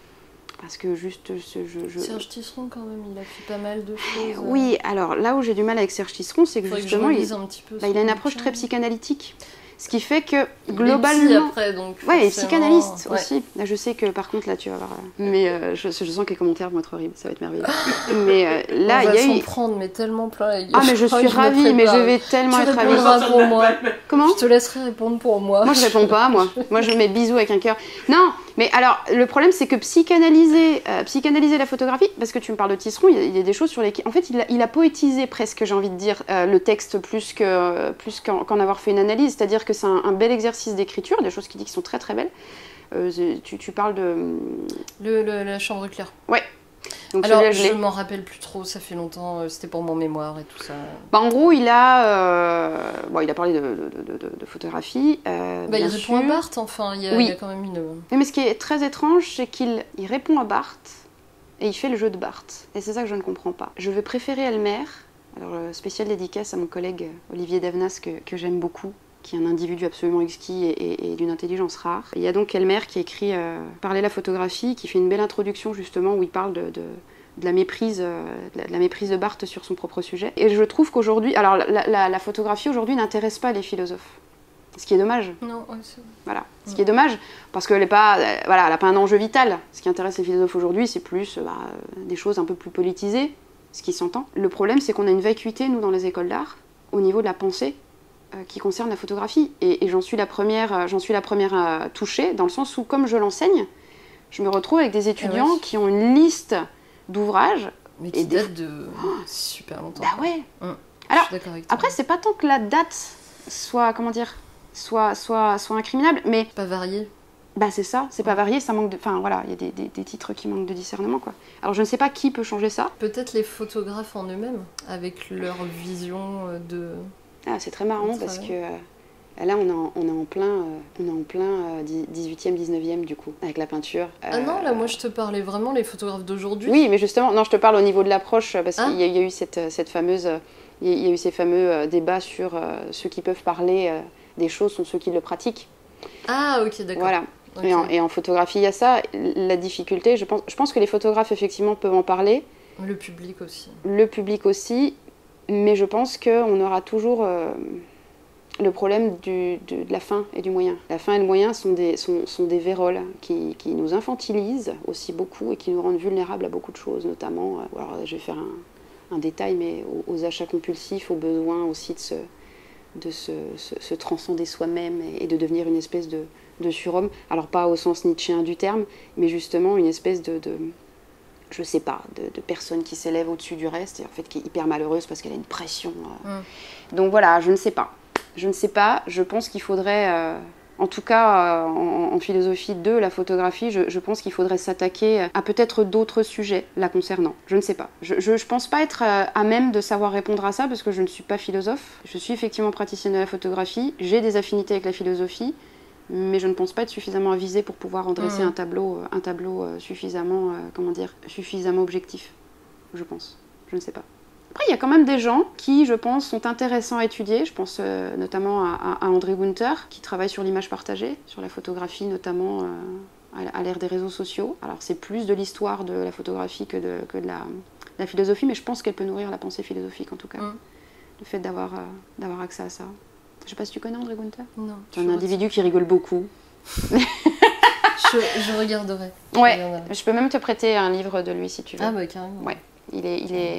Parce que juste, ce, je, je... Serge Tisseron, quand même, il a fait pas mal de choses. Oui, alors là où j'ai du mal avec Serge Tisseron, c'est que Faudrait que je justement, il, relise un petit peu bah, il a son une approche bouquin. très psychanalytique. Ce qui fait que, Il est globalement... psy après, donc Ouais, et forcément, psychanalyste ouais. aussi. Là, je sais que par contre, là, tu vas voir. euh, Mais euh, je, je sens que les commentaires vont être horribles, ça va être merveilleux. mais euh, là, on il y va a s'en eu. prendre, mais tellement plein la gueule. Ah, mais je crois suis que me ravie, mais je prépare. vais tellement Tu être ravie. répondras pour moi. Comment? Je te laisserai répondre pour moi. Moi, je réponds pas, moi. Moi, je mets bisous avec un cœur. Non, mais alors, le problème, c'est que psychanalyser, euh, psychanalyser la photographie, parce que tu me parles de Tisseron, il y a, il y a des choses sur lesquelles... En fait, il a, il a poétisé presque, j'ai envie de dire, euh, le texte plus que plus qu'en qu'en avoir fait une analyse. C'est-à-dire que c'est un, un bel exercice d'écriture, des choses qu'il dit qui sont très très belles. Euh, c'est- tu, tu parles de... Le, le- la chambre claire. Donc, Alors, celui-là, je l'ai. je m'en rappelle plus trop, ça fait longtemps, euh, c'était pour mon mémoire et tout ça. Bah, en gros, il a, euh, bon, il a parlé de, de, de- de- de photographie. euh, Bah, il bien répond à sûr. Barthes, enfin, il y, a, Oui. il y a quand même une... Oui, mais ce qui est très étrange, c'est qu'il il répond à Barthes et il fait le jeu de Barthes. Et c'est ça que je ne comprends pas. Je vais préférer Elmer. Alors, euh, spéciale dédicace à mon collègue euh, Olivier Davenas, que, que j'aime beaucoup, qui est un individu absolument exquis et, et- et d'une intelligence rare. Il y a donc Elmer qui écrit euh, Parler la photographie, qui fait une belle introduction justement où il parle de, de- de la méprise, euh, de, la, de la méprise de Barthes sur son propre sujet. Et je trouve qu'aujourd'hui, alors la, la- la photographie aujourd'hui n'intéresse pas les philosophes. Ce qui est dommage. Non, ouais, c'est... Voilà. Ce qui est dommage, parce qu'elle n'a pas, euh, voilà, elle a pas un enjeu vital. Ce qui intéresse les philosophes aujourd'hui, c'est plus euh, bah, euh, des choses un peu plus politisées, ce qui s'entend. Le problème, c'est qu'on a une vacuité, nous, dans les écoles d'art, au niveau de la pensée, euh, qui concerne la photographie. Et, et j'en suis la première, euh, j'en suis la première euh, touchée, dans le sens où, comme je l'enseigne, je me retrouve avec des étudiants ouais. qui ont une liste d'ouvrages. Mais Et qui des- date de super longtemps. Bah ouais. Hum. Alors, je suis d'accord avec toi. Après, c'est pas tant que la date soit, comment dire, soit, soit, soit incriminable, mais Pas varié. bah c'est ça, c'est pas varié, ça manque de... Enfin voilà, il y a des, des- des titres qui manquent de discernement, quoi. Alors je ne sais pas qui peut changer ça. Peut-être les photographes en eux-mêmes, avec leur vision euh, de... Ah, c'est très marrant Ça, parce ouais. que euh, là, on est en, on est en plein, euh, on est en plein euh, dix-huitième, dix-neuvième, du coup, avec la peinture. Ah Euh, non, là, moi, je te parlais vraiment les photographes d'aujourd'hui. Oui, mais justement, non, je te parle au niveau de l'approche, parce Ah. qu'il y, a- il y a eu cette, cette fameuse... Il y a- il y a eu ces fameux euh, débats sur euh, ceux qui peuvent parler... euh, des choses sont ceux qui le pratiquent. Ah, ok, d'accord. Voilà. Okay. Et, en, et en photographie, il y a ça. La difficulté, je pense, je pense que les photographes, effectivement, peuvent en parler. Le public aussi. Le public aussi. Mais je pense qu'on aura toujours euh, le problème du, de, de la fin et du moyen. La fin et le moyen sont des, sont, sont des véroles qui, qui nous infantilisent aussi beaucoup et qui nous rendent vulnérables à beaucoup de choses, notamment, euh, alors je vais faire un, un détail, mais aux, aux achats compulsifs, au besoin aussi de se, de se, se, se transcender soi-même et, et de devenir une espèce de, de surhomme. Alors pas au sens nietzschéen du terme, mais justement une espèce de... de je sais pas, de, de personne qui s'élève au-dessus du reste et en fait qui est hyper malheureuse parce qu'elle a une pression. Euh. Mm. Donc voilà, je ne sais pas. Je ne sais pas, je pense qu'il faudrait, euh, en tout cas euh, en, en philosophie de la photographie, je, je pense qu'il faudrait s'attaquer à peut-être d'autres sujets la concernant. Je ne sais pas. Je ne pense pas être à, à même de savoir répondre à ça parce que je ne suis pas philosophe. Je suis effectivement praticienne de la photographie, j'ai des affinités avec la philosophie, mais je ne pense pas être suffisamment avisée pour pouvoir en dresser mmh. un tableau, un tableau euh, suffisamment, euh, comment dire, suffisamment objectif, je pense. Je ne sais pas. Après, il y a quand même des gens qui, je pense, sont intéressants à étudier. Je pense euh, notamment à, à André Gunther, qui travaille sur l'image partagée, sur la photographie notamment euh, à, à l'ère des réseaux sociaux. Alors, c'est plus de l'histoire de la photographie que de, que de la, la philosophie, mais je pense qu'elle peut nourrir la pensée philosophique, en tout cas. Mmh. Le fait d'avoir euh, d'avoir accès à ça. Je sais pas si tu connais André Gunther. Non. C'est un individu qui rigole beaucoup. je, je regarderai. Je ouais, regarderai. Je peux même te prêter un livre de lui si tu veux. Ah bah carrément. Ouais, il est, il est...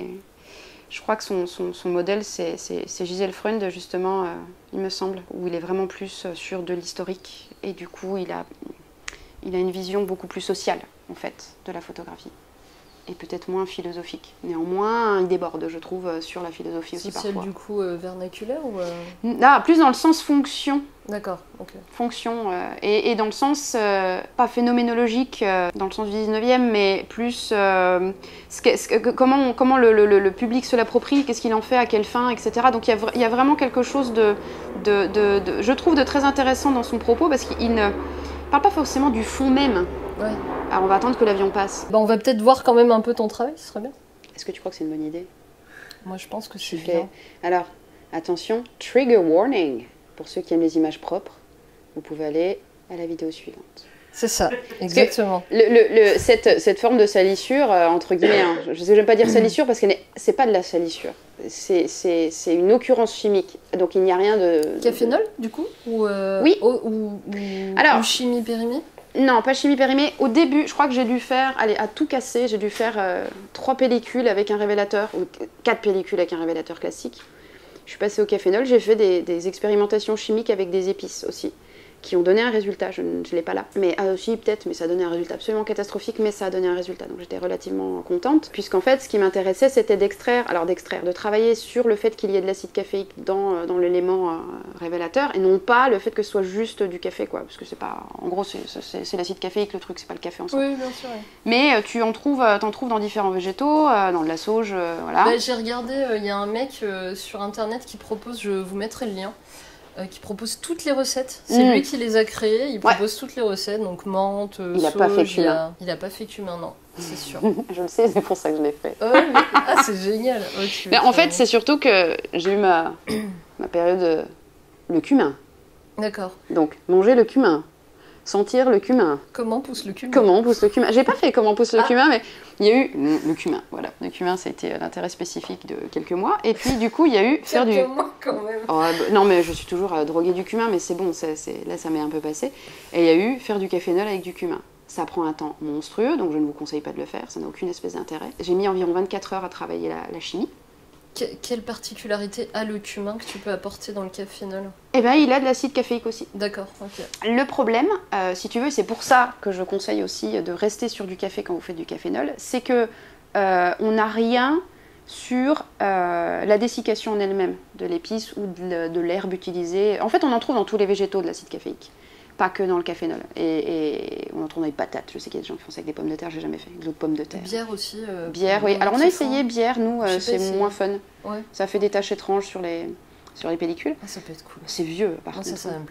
Je crois que son, son, son modèle, c'est Gisèle Freund, justement, euh, il me semble, où il est vraiment plus sur de l'historique. Et du coup, il a, il a une vision beaucoup plus sociale, en fait, de la photographie. Et peut-être moins philosophique. Néanmoins, il déborde, je trouve, sur la philosophie aussi parfois. Social, du coup, euh, vernaculaire ou euh... Ah, plus dans le sens fonction. D'accord, ok. Fonction, euh, et, et dans le sens, euh, pas phénoménologique, euh, dans le sens du dix-neuvième, mais plus euh, ce que, ce que, comment, comment le, le, le public se l'approprie, qu'est-ce qu'il en fait, à quelle fin, et cetera. Donc il y a, il y a vraiment quelque chose de, de, de, de, je trouve, de très intéressant dans son propos, parce qu'il ne parle pas forcément du fond même. Ouais. Alors on va attendre que l'avion passe. Bah, on va peut-être voir quand même un peu ton travail, ce serait bien. Est-ce que tu crois que c'est une bonne idée? Moi je pense que c'est bien. Fais... Alors, attention, trigger warning. Pour ceux qui aiment les images propres, vous pouvez aller à la vidéo suivante. C'est ça, exactement. Le, le, le, cette, cette forme de salissure, euh, entre guillemets, hein, je n'aime pas dire salissure parce que c'est pas de la salissure, c'est une occurrence chimique, donc il n'y a rien de... Cafénol, du coup ou, euh, Oui. Ou, ou, ou, Alors, ou chimie périmée? Non, pas chimie périmée. Au début, je crois que j'ai dû faire, allez, à tout casser, j'ai dû faire euh, trois pellicules avec un révélateur, ou quatre pellicules avec un révélateur classique. Je suis passée au cafénol, j'ai fait des, des expérimentations chimiques avec des épices aussi, qui ont donné un résultat, je ne l'ai pas là. Mais ah, aussi peut-être, mais ça a donné un résultat absolument catastrophique, mais ça a donné un résultat, donc j'étais relativement contente. Puisqu'en fait, ce qui m'intéressait, c'était d'extraire, alors d'extraire, de travailler sur le fait qu'il y ait de l'acide caféique dans, dans l'élément euh, révélateur, et non pas le fait que ce soit juste du café, quoi. Parce que c'est pas, en gros, c'est l'acide caféique, le truc, c'est pas le café en soi. Oui, bien sûr. Oui. Mais euh, tu en trouves, euh, t'en trouves dans différents végétaux, euh, dans de la sauge, euh, voilà. Bah, j'ai regardé, il euh, y a un mec euh, sur internet qui propose, je vous mettrai le lien, Euh, qui propose toutes les recettes. C'est mmh. lui qui les a créées, il propose ouais. toutes les recettes, donc menthe, il sauge, a pas fait cumin. Il a, il a pas fait cumin, non, c'est sûr. Je le sais, c'est pour ça que je l'ai fait. Oh, mais... Ah, c'est génial. Okay, mais en fait, c'est surtout que j'ai eu ma, ma période, euh, le cumin. D'accord. Donc, manger le cumin. Sentir le cumin. Comment pousse le cumin? Comment pousse le cumin? J'ai pas fait comment pousse le ah. cumin, mais il y a eu le, le cumin. Voilà, le cumin, ça a été l'intérêt spécifique de quelques mois. Et puis, du coup, il y a eu faire du. Quelques mois quand même. Oh, bah, non, mais je suis toujours euh, droguée du cumin, mais c'est bon, c'est, c'est... là, ça m'est un peu passé. Et il y a eu faire du cafénol avec du cumin. Ça prend un temps monstrueux, donc je ne vous conseille pas de le faire. Ça n'a aucune espèce d'intérêt. J'ai mis environ vingt-quatre heures à travailler la, la chimie. Quelle particularité a le cumin que tu peux apporter dans le cafénol? Eh bien, il a de l'acide caféique aussi. D'accord, ok. Le problème, euh, si tu veux, c'est pour ça que je conseille aussi de rester sur du café quand vous faites du cafénol, c'est que euh, on n'a rien sur euh, la dessiccation en elle-même de l'épice ou de l'herbe utilisée. En fait, on en trouve dans tous les végétaux de l'acide caféique. Pas que dans le cafénol. Et, et on en trouve dans les patates. Je sais qu'il y a des gens qui font ça avec des pommes de terre, j'ai jamais fait. De l'eau de pommes de terre. Bière aussi. Euh, bière, oui. Alors on a essayé bière, nous, euh, c'est moins fun. Ouais. Ça fait des taches étranges sur les, sur les pellicules. Ah, ça peut être cool. C'est vieux, par contre. Ça, ça va me plaire.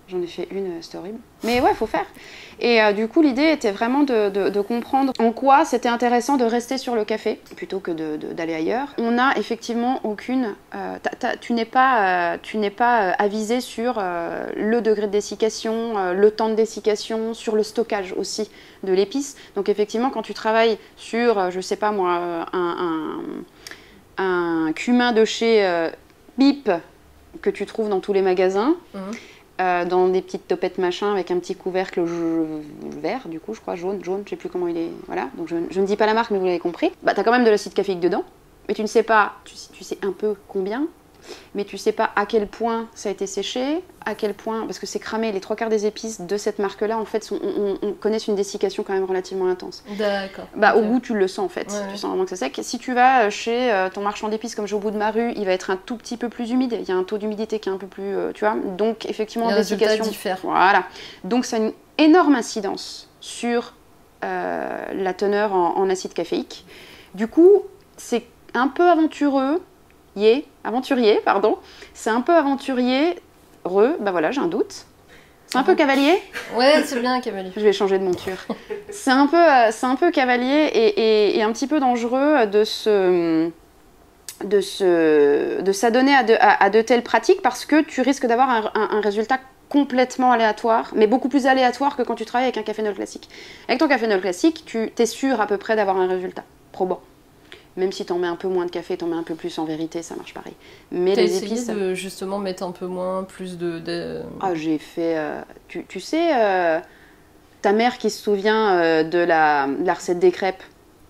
J'en ai fait une, euh, c'était horrible. Mais ouais, faut faire. Et euh, du coup, l'idée était vraiment de, de, de comprendre en quoi c'était intéressant de rester sur le café plutôt que de, de, d'aller ailleurs. On n'a effectivement aucune... Euh, t'as, t'as, tu n'es pas, euh, tu n'es pas euh, avisé sur euh, le degré de dessiccation, euh, le temps de dessiccation, sur le stockage aussi de l'épice. Donc effectivement, quand tu travailles sur, euh, je sais pas moi, un, un, un cumin de chez euh, Bip que tu trouves dans tous les magasins, mmh. Euh, dans des petites topettes machin avec un petit couvercle vert, du coup, je crois, jaune, jaune, je sais plus comment il est. Voilà, donc je, je ne dis pas la marque, mais vous l'avez compris. Bah, t'as quand même de l'acide caféique dedans, mais tu ne sais pas, tu, tu sais un peu combien, mais tu sais pas à quel point ça a été séché, à quel point, parce que c'est cramé, les trois quarts des épices de cette marque-là, en fait, sont, on, on, on connaissent une dessiccation quand même relativement intense. D'accord. Bah, okay. Au goût, tu le sens en fait, ouais, tu ouais. sens vraiment que c'est sec. Si tu vas chez euh, ton marchand d'épices, comme j'ai au bout de ma rue, il va être un tout petit peu plus humide, il y a un taux d'humidité qui est un peu plus, euh, tu vois, donc effectivement, les dessiccation. diffèrent. Voilà. Donc ça a une énorme incidence sur euh, la teneur en, en acide caféique. Du coup, c'est un peu aventureux, yeah, aventurier, pardon, c'est un peu aventurier, re, bah voilà, j'ai un doute. C'est un peu cavalier. Ouais, c'est bien cavalier. Je vais changer de monture. C'est un peu, c'est un peu cavalier et, et, et un petit peu dangereux de se, de se, de s'adonner à de, à, à de telles pratiques parce que tu risques d'avoir un, un, un résultat complètement aléatoire, mais beaucoup plus aléatoire que quand tu travailles avec un cafénol classique. Avec ton cafénol classique, tu es sûr à peu près d'avoir un résultat probant. Même si t'en mets un peu moins de café, t'en mets un peu plus, en vérité, ça marche pareil. Mais T'as les essayé épices, de justement mettre un peu moins, plus de... de... Ah, j'ai fait... Euh, tu, tu sais, euh, ta mère qui se souvient euh, de, la, de la recette des crêpes.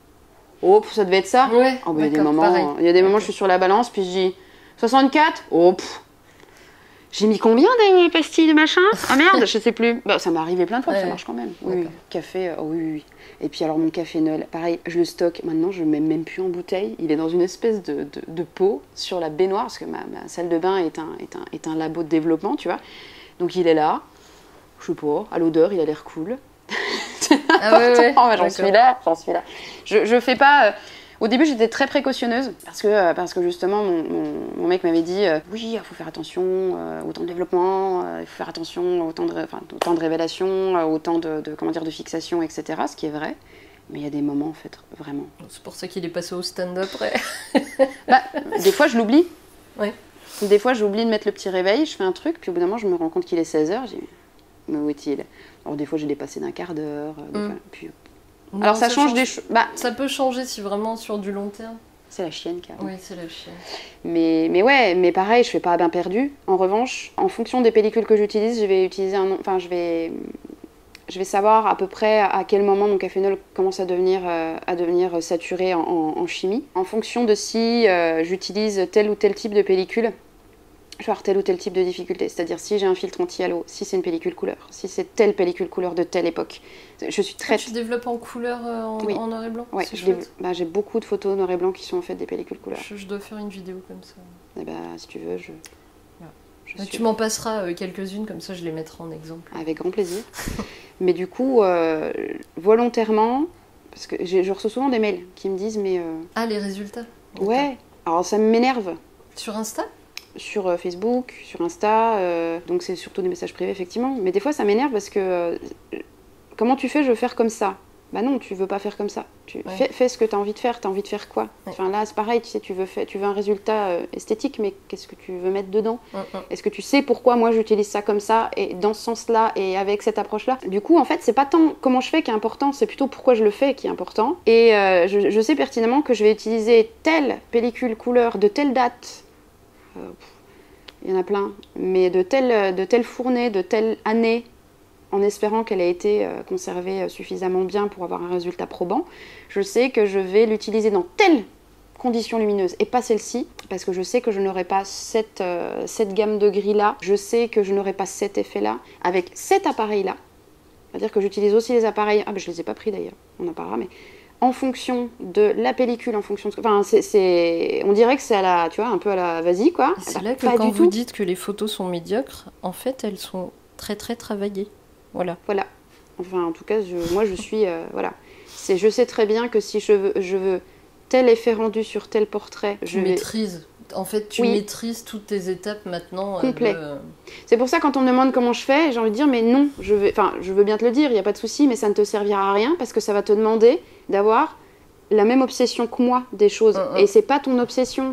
Oh, ça devait être ça. Ouais, oh, bah, il y a des moments, il y a des moments okay. je suis sur la balance, puis je dis soixante-quatre. Oh, pff. J'ai mis combien de pastilles de machin? Ah merde, je sais plus. Bah, ça m'est arrivé plein de fois, ouais, ça marche quand même. Oui, oui. Café, oh, oui, oui. Et puis alors mon cafénol, pareil, je le stocke. Maintenant, je ne le mets même plus en bouteille. Il est dans une espèce de, de, de pot sur la baignoire, parce que ma, ma salle de bain est un, est, un, est un labo de développement, tu vois. Donc il est là, je sais pas, à l'odeur, il a l'air cool. Ah ouais, ouais. oh, j'en suis là, j'en suis là. Je, je fais pas... Euh, Au début, j'étais très précautionneuse parce que, parce que justement, mon, mon, mon mec m'avait dit euh, oui, il faut faire attention euh, au temps de développement, il euh, faut faire attention au temps de, enfin, au temps de révélation, euh, au temps de, de, comment dire, de fixation, et cetera. Ce qui est vrai. Mais il y a des moments, en fait, vraiment. C'est pour ça qu'il est passé au stand après. bah, des fois, je l'oublie. Oui. Des fois, j'oublie de mettre le petit réveil, je fais un truc, puis au bout d'un moment, je me rends compte qu'il est seize heures. Je dis mais où est-il? Alors, des fois, j'ai dépassé d'un quart d'heure. Mm. Puis, Non, alors ça, ça change, change des choses. Bah, ça peut changer si vraiment sur du long terme. C'est la chienne qui a. Oui, c'est la chienne. Mais, mais ouais, mais pareil, je fais pas à bain perdu. En revanche, en fonction des pellicules que j'utilise, je vais utiliser un, enfin, je vais, je vais savoir à peu près à quel moment mon cafénol commence à devenir, euh, à devenir saturé en, en, en chimie. En fonction de si euh, j'utilise tel ou tel type de pellicule. Je vais avoir tel ou tel type de difficulté, c'est-à-dire si j'ai un filtre anti-halo, si c'est une pellicule couleur, si c'est telle pellicule couleur de telle époque. Je suis très... Ah, tu développes en couleur, euh, en, oui. en noir et blanc? Oui, bah, j'ai beaucoup de photos noir et blanc qui sont en fait des pellicules couleur. Je, je dois faire une vidéo comme ça. Eh bah, si tu veux, je... Ouais. je tu m'en passeras euh, quelques-unes, comme ça je les mettrai en exemple. Avec grand plaisir. Mais du coup, euh, volontairement, parce que je reçois souvent des mails qui me disent mais... Euh... Ah, les résultats? Ouais, alors ça m'énerve. Sur Insta? Sur Facebook, sur Insta, euh, donc c'est surtout des messages privés effectivement, mais des fois ça m'énerve parce que euh, comment tu fais, je veux faire comme ça. Bah non, tu veux pas faire comme ça. Tu ouais. fais, fais ce que tu as envie de faire, tu as envie de faire quoi? Ouais. Enfin là c'est pareil, tu sais, tu veux, faire, tu veux un résultat euh, esthétique, mais qu'est-ce que tu veux mettre dedans? ouais, ouais. Est-ce que tu sais pourquoi moi j'utilise ça comme ça, et dans ce sens-là, et avec cette approche-là? Du coup en fait c'est pas tant comment je fais qui est important, c'est plutôt pourquoi je le fais qui est important. Et euh, je, je sais pertinemment que je vais utiliser telle pellicule couleur de telle date. Euh, il y en a plein, mais de telle, de telle fournée, de telle année, en espérant qu'elle ait été euh, conservée suffisamment bien pour avoir un résultat probant, je sais que je vais l'utiliser dans telle condition lumineuse et pas celle-ci, parce que je sais que je n'aurai pas cette, euh, cette gamme de gris-là, je sais que je n'aurai pas cet effet-là, avec cet appareil-là. C'est-à-dire que j'utilise aussi les appareils, ah ben je les ai pas pris d'ailleurs, on en parlera, mais... en fonction de la pellicule, en fonction de... Enfin, c'est, c'est... on dirait que c'est à la... Tu vois, un peu à la... Vas-y, quoi. Et c'est bah, là que quand vous tout. dites que les photos sont médiocres, en fait, elles sont très, très travaillées. Voilà. Voilà. Enfin, en tout cas, je... moi, je suis... Euh, voilà. C'est... Je sais très bien que si je veux, je veux tel effet rendu sur tel portrait... Tu je maîtrises en fait, tu Oui. maîtrises toutes tes étapes maintenant. euh, Complet. de- C'est pour ça, quand on me demande comment je fais, j'ai envie de dire, mais non, je veux, enfin, je veux bien te le dire, il n'y a pas de souci, mais ça ne te servira à rien parce que ça va te demander d'avoir la même obsession que moi des choses. Mm, mm. Et c'est pas ton obsession.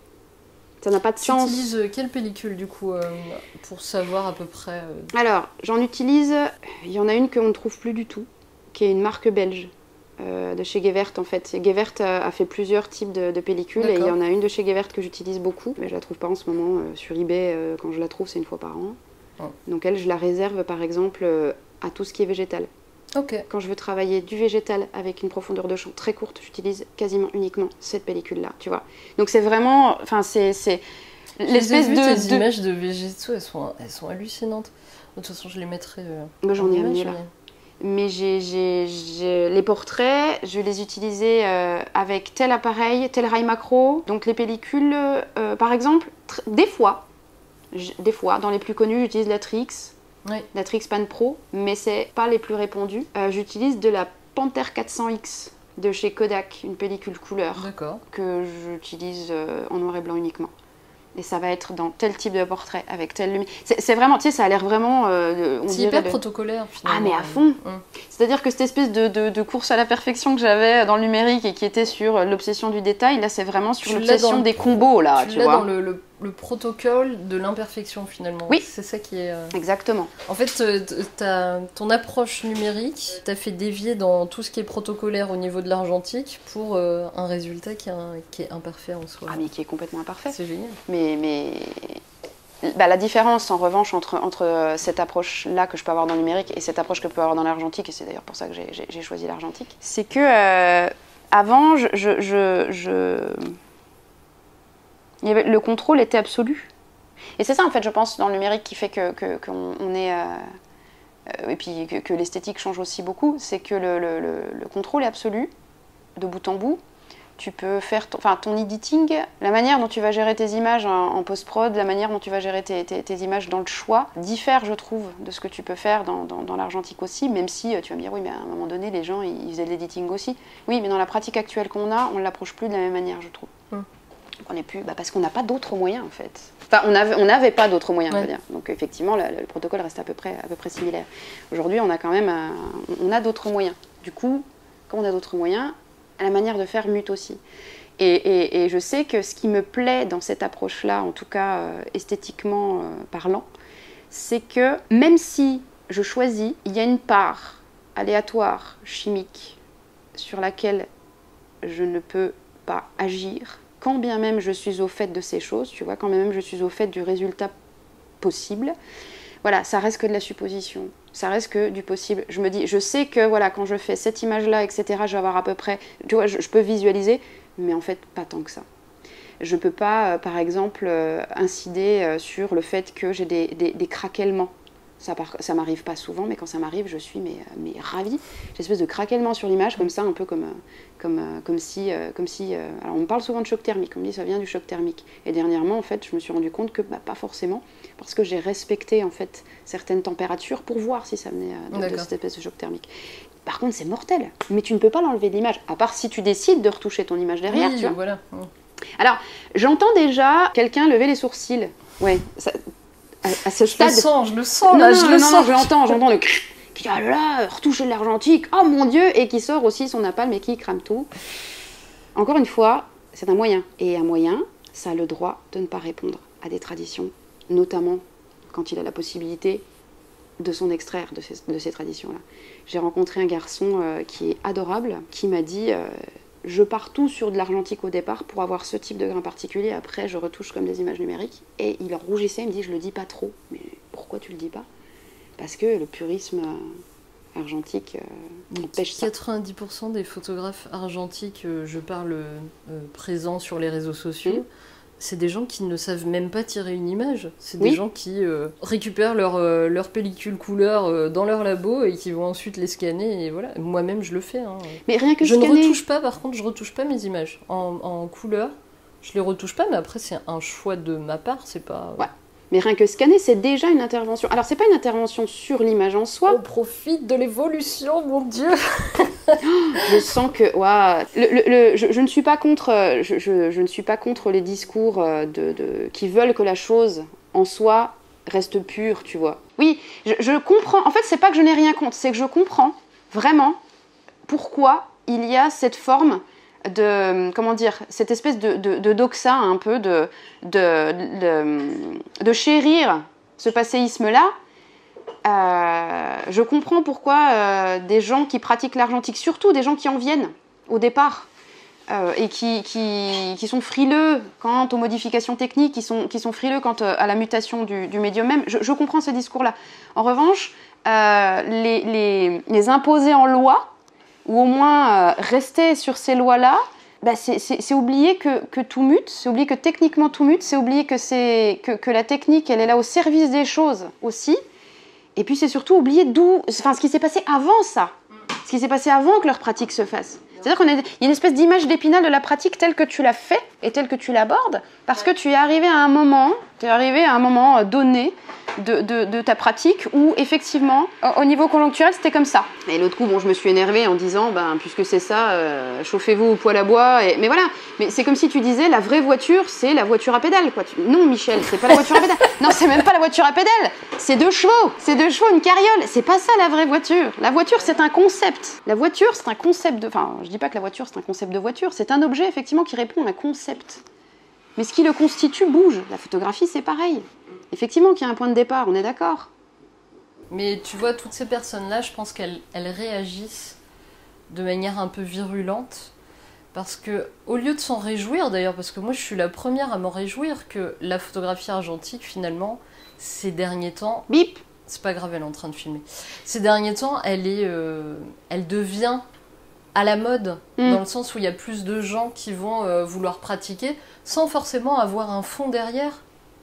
Ça n'a pas de Tu sens. utilises euh, quelle pellicule, du coup, euh, pour savoir à peu près euh, Alors, j'en utilise, il y en a une qu'on ne trouve plus du tout, qui est une marque belge. euh, de chez Gevert en fait. Gevert a, a fait plusieurs types de, de pellicules et il y D'accord. en a une de chez Gevert que j'utilise beaucoup, mais je la trouve pas en ce moment euh, sur eBay. euh, quand je la trouve, c'est une fois par an. Oh. Donc elle, je la réserve par exemple euh, à tout ce qui est végétal. Ok. Quand je veux travailler du végétal avec une profondeur de champ très courte, j'utilise quasiment uniquement cette pellicule-là, tu vois. Donc c'est vraiment, enfin c'est c'est L'espèce l'espèce de... de, Tes de... images de végétaux, elles sont, elles sont hallucinantes. De toute façon, je les mettrai. Euh, Moi, j'en en ai image, amené là. mais- Mais j'ai, j'ai, j'ai- les portraits, je les utilisais euh, avec tel appareil, tel rail macro. Donc les pellicules, euh, par exemple, tr- des fois, j- des fois, dans les plus connus, j'utilise la Trix, Oui. la Trix Pan Pro, mais c'est pas les plus répandus. Euh, j'utilise de la Panther quatre cents X de chez Kodak, une pellicule couleur D'accord. que j'utilise euh, en noir et blanc uniquement. Et ça va être dans tel type de portrait, avec telle lumière. C'est, c'est vraiment, tu sais, ça a l'air vraiment... euh, on C'est dirait hyper le- protocolaire, finalement. Ah, mais à fond. Hum. C'est-à-dire que cette espèce de, de, de course à la perfection que j'avais dans le numérique et qui était sur l'obsession du détail, là c'est vraiment sur Tu l'as l'obsession dans le des pro- combos, là, tu tu l'as vois. dans le, le, le protocole de l'imperfection, finalement. Oui. C'est ça qui est... euh, Exactement. En fait, euh, t- t'as- ton approche numérique t'a fait dévier dans tout ce qui est protocolaire au niveau de l'argentique pour euh, un résultat qui est, un- qui est imparfait en soi. Ah, mais qui est complètement imparfait. C'est génial. Mais, mais... Bah, la différence, en revanche, entre, entre cette approche-là que je peux avoir dans le numérique et cette approche que je peux avoir dans l'argentique, et c'est d'ailleurs pour ça que j'ai, j'ai, j'ai choisi l'argentique, c'est que euh, avant, je, je, je, je... Il y avait, le contrôle était absolu. Et c'est ça, en fait, je pense, dans le numérique qui fait que, que, qu'on on est... Euh, euh, et puis que, que l'esthétique change aussi beaucoup, c'est que le, le, le, le contrôle est absolu, de bout en bout. Tu peux faire ton, enfin, ton editing, la manière dont tu vas gérer tes images en, en post-prod, la manière dont tu vas gérer tes, tes, tes images dans le choix, diffère, je trouve, de ce que tu peux faire dans, dans, dans l'argentique aussi, même si tu vas me dire, oui, mais à un moment donné, les gens, ils faisaient de l'editing aussi. Oui, mais dans la pratique actuelle qu'on a, on ne l'approche plus de la même manière, je trouve. Mm. On n'est plus, bah, parce qu'on n'a pas d'autres moyens, en fait. Enfin, on n'avait on avait pas d'autres moyens, Ouais. je veux dire. Donc, effectivement, le, le protocole reste à peu près, à peu près similaire. Aujourd'hui, on a quand même un- on a d'autres moyens. Du coup, quand on a d'autres moyens, la manière de faire mute aussi. Et, et, et je sais que ce qui me plaît dans cette approche-là, en tout cas euh, esthétiquement euh, parlant, c'est que même si je choisis, il y a une part aléatoire, chimique, sur laquelle je ne peux pas agir, quand bien même je suis au fait de ces choses, tu vois, quand bien même je suis au fait du résultat possible, voilà, ça reste que de la supposition, ça reste que du possible. Je me dis, je sais que voilà, quand je fais cette image-là, et cetera, je vais avoir à peu près, tu vois, je, je peux visualiser, mais en fait, pas tant que ça. Je ne peux pas, euh, par exemple, euh, incider euh, sur le fait que j'ai des, des, des craquellements. Ça, par- ça m'arrive pas souvent, mais quand ça m'arrive, je suis mais, euh, mais ravie. J'ai une espèce de craquellement sur l'image, comme ça, un peu comme, euh, comme, euh, comme si... euh, comme si euh, alors, on me parle souvent de choc thermique, on me dit ça vient du choc thermique. Et dernièrement, en fait, je me suis rendu compte que bah, pas forcément, parce que j'ai respecté, en fait, certaines températures pour voir si ça venait euh, de, de D'accord. cette espèce de choc thermique. Par contre, c'est mortel. Mais tu ne peux pas l'enlever de l'image, à part si tu décides de retoucher ton image derrière, Oui, tu vois. voilà. Mm. Alors, j'entends déjà quelqu'un lever les sourcils. Ouais, ça- à, à ce Je stade... le sens, je le sens, non, là, non, je non, le non, sens. non, j'entends, j'entends le cric qui dit, ah là là, retoucher de l'argentique, oh mon Dieu, et qui sort aussi son napalm et qui crame tout. Encore une fois, c'est un moyen. Et un moyen, ça a le droit de ne pas répondre à des traditions, notamment quand il a la possibilité de s'en extraire de ces, de ces traditions-là. J'ai rencontré un garçon euh, qui est adorable, qui m'a dit euh, je pars tout sur de l'argentique au départ pour avoir ce type de grain particulier, après je retouche comme des images numériques. Et il rougissait, il me dit je le dis pas trop. Mais pourquoi tu le dis pas? Parce que le purisme euh, argentique euh, empêche ça. quatre-vingt-dix pour cent des photographes argentiques, euh, je parle euh, présents sur les réseaux sociaux, Mhm. c'est des gens qui ne savent même pas tirer une image. C'est Oui. des gens qui euh, récupèrent leur, euh, leur pellicule couleur euh, dans leur labo et qui vont ensuite les scanner. Et voilà, moi-même je le fais. Hein. Mais rien que Je ne scanner. retouche pas, par contre, je retouche pas mes images en, en couleur. Je les retouche pas, mais après c'est un choix de ma part, c'est pas. Ouais. Mais rien que scanner, c'est déjà une intervention. Alors, c'est pas une intervention sur l'image en soi. On profite de l'évolution, mon Dieu. Je sens que... Ouah, le, le, le, je, je ne suis pas contre, je, je, je ne suis pas contre les discours de, de, qui veulent que la chose en soi reste pure, tu vois. Oui, je, je comprends. En fait, c'est pas que je n'ai rien contre, c'est que je comprends vraiment pourquoi il y a cette forme de, comment dire, cette espèce de, de, de doxa un peu, de, de, de, de chérir ce passéisme-là. Euh, je comprends pourquoi euh, des gens qui pratiquent l'argentique, surtout des gens qui en viennent au départ, euh, et qui, qui, qui sont frileux quant aux modifications techniques, qui sont, qui sont frileux quant à la mutation du, du médium même, je, je comprends ce discours-là. En revanche, euh, les, les, les imposer en loi, ou au moins euh, rester sur ces lois-là, bah c'est oublier que, que tout mute, c'est oublier que techniquement tout mute, c'est oublier que, que, que la technique, elle est là au service des choses aussi. Et puis c'est surtout oublier d'où, enfin, ce qui s'est passé avant ça, ce qui s'est passé avant que leur pratique se fasse. C'est-à-dire qu'il y a une espèce d'image d'Épinal de la pratique telle que tu l'as fait et telle que tu l'abordes, parce que tu es arrivé à un moment, tu es arrivé à un moment donné de, de, de ta pratique où effectivement, au niveau conjoncturel, c'était comme ça. Et l'autre coup, bon, je me suis énervée en disant, ben, puisque c'est ça, euh, chauffez-vous au poêle à bois. Et... Mais voilà, mais c'est comme si tu disais, la vraie voiture, c'est la voiture à pédale, quoi. Tu... Non, Michel, c'est pas la voiture à pédale. Non, c'est même pas la voiture à pédale. C'est deux chevaux, c'est deux chevaux, une carriole. C'est pas ça la vraie voiture. La voiture, c'est un concept. La voiture, c'est un concept de. Enfin, je dis pas que la voiture, c'est un concept de voiture. C'est un objet effectivement qui répond à un concept. Mais ce qui le constitue bouge. La photographie, c'est pareil. Effectivement qu'il y a un point de départ, on est d'accord. Mais tu vois, toutes ces personnes-là, je pense qu'elles elles réagissent de manière un peu virulente. Parce que, au lieu de s'en réjouir d'ailleurs, parce que moi je suis la première à m'en réjouir que la photographie argentique, finalement, ces derniers temps. Bip! C'est pas grave, elle est en train de filmer. Ces derniers temps, elle, est, euh, elle devient à la mode, mmh. dans le sens où il y a plus de gens qui vont euh, vouloir pratiquer sans forcément avoir un fond derrière.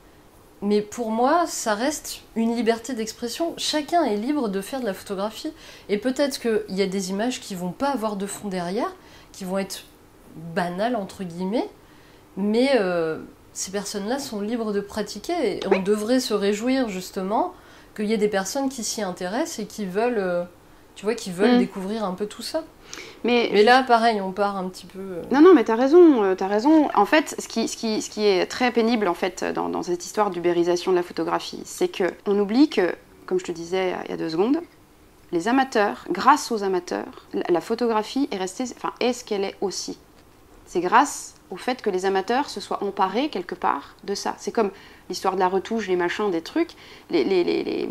Mais pour moi, ça reste une liberté d'expression. Chacun est libre de faire de la photographie. Et peut-être qu'il y a des images qui vont pas avoir de fond derrière, qui vont être banales, entre guillemets. Mais euh, ces personnes-là sont libres de pratiquer. Et on devrait se réjouir, justement, qu'il y ait des personnes qui s'y intéressent et qui veulent, euh, tu vois, qui veulent mmh. découvrir un peu tout ça. Mais, mais là, pareil, on part un petit peu... Euh... Non, non, mais t'as raison, euh, t'as raison. En fait, ce qui, ce, qui, ce qui est très pénible, en fait, dans, dans cette histoire d'ubérisation de la photographie, c'est qu'on oublie que, comme je te disais il y a deux secondes, les amateurs, grâce aux amateurs, la, la photographie est restée... Enfin, est ce qu'elle est aussi. C'est grâce au fait que les amateurs se soient emparés, quelque part, de ça. C'est comme l'histoire de la retouche, les machins, des trucs, les... les, les, les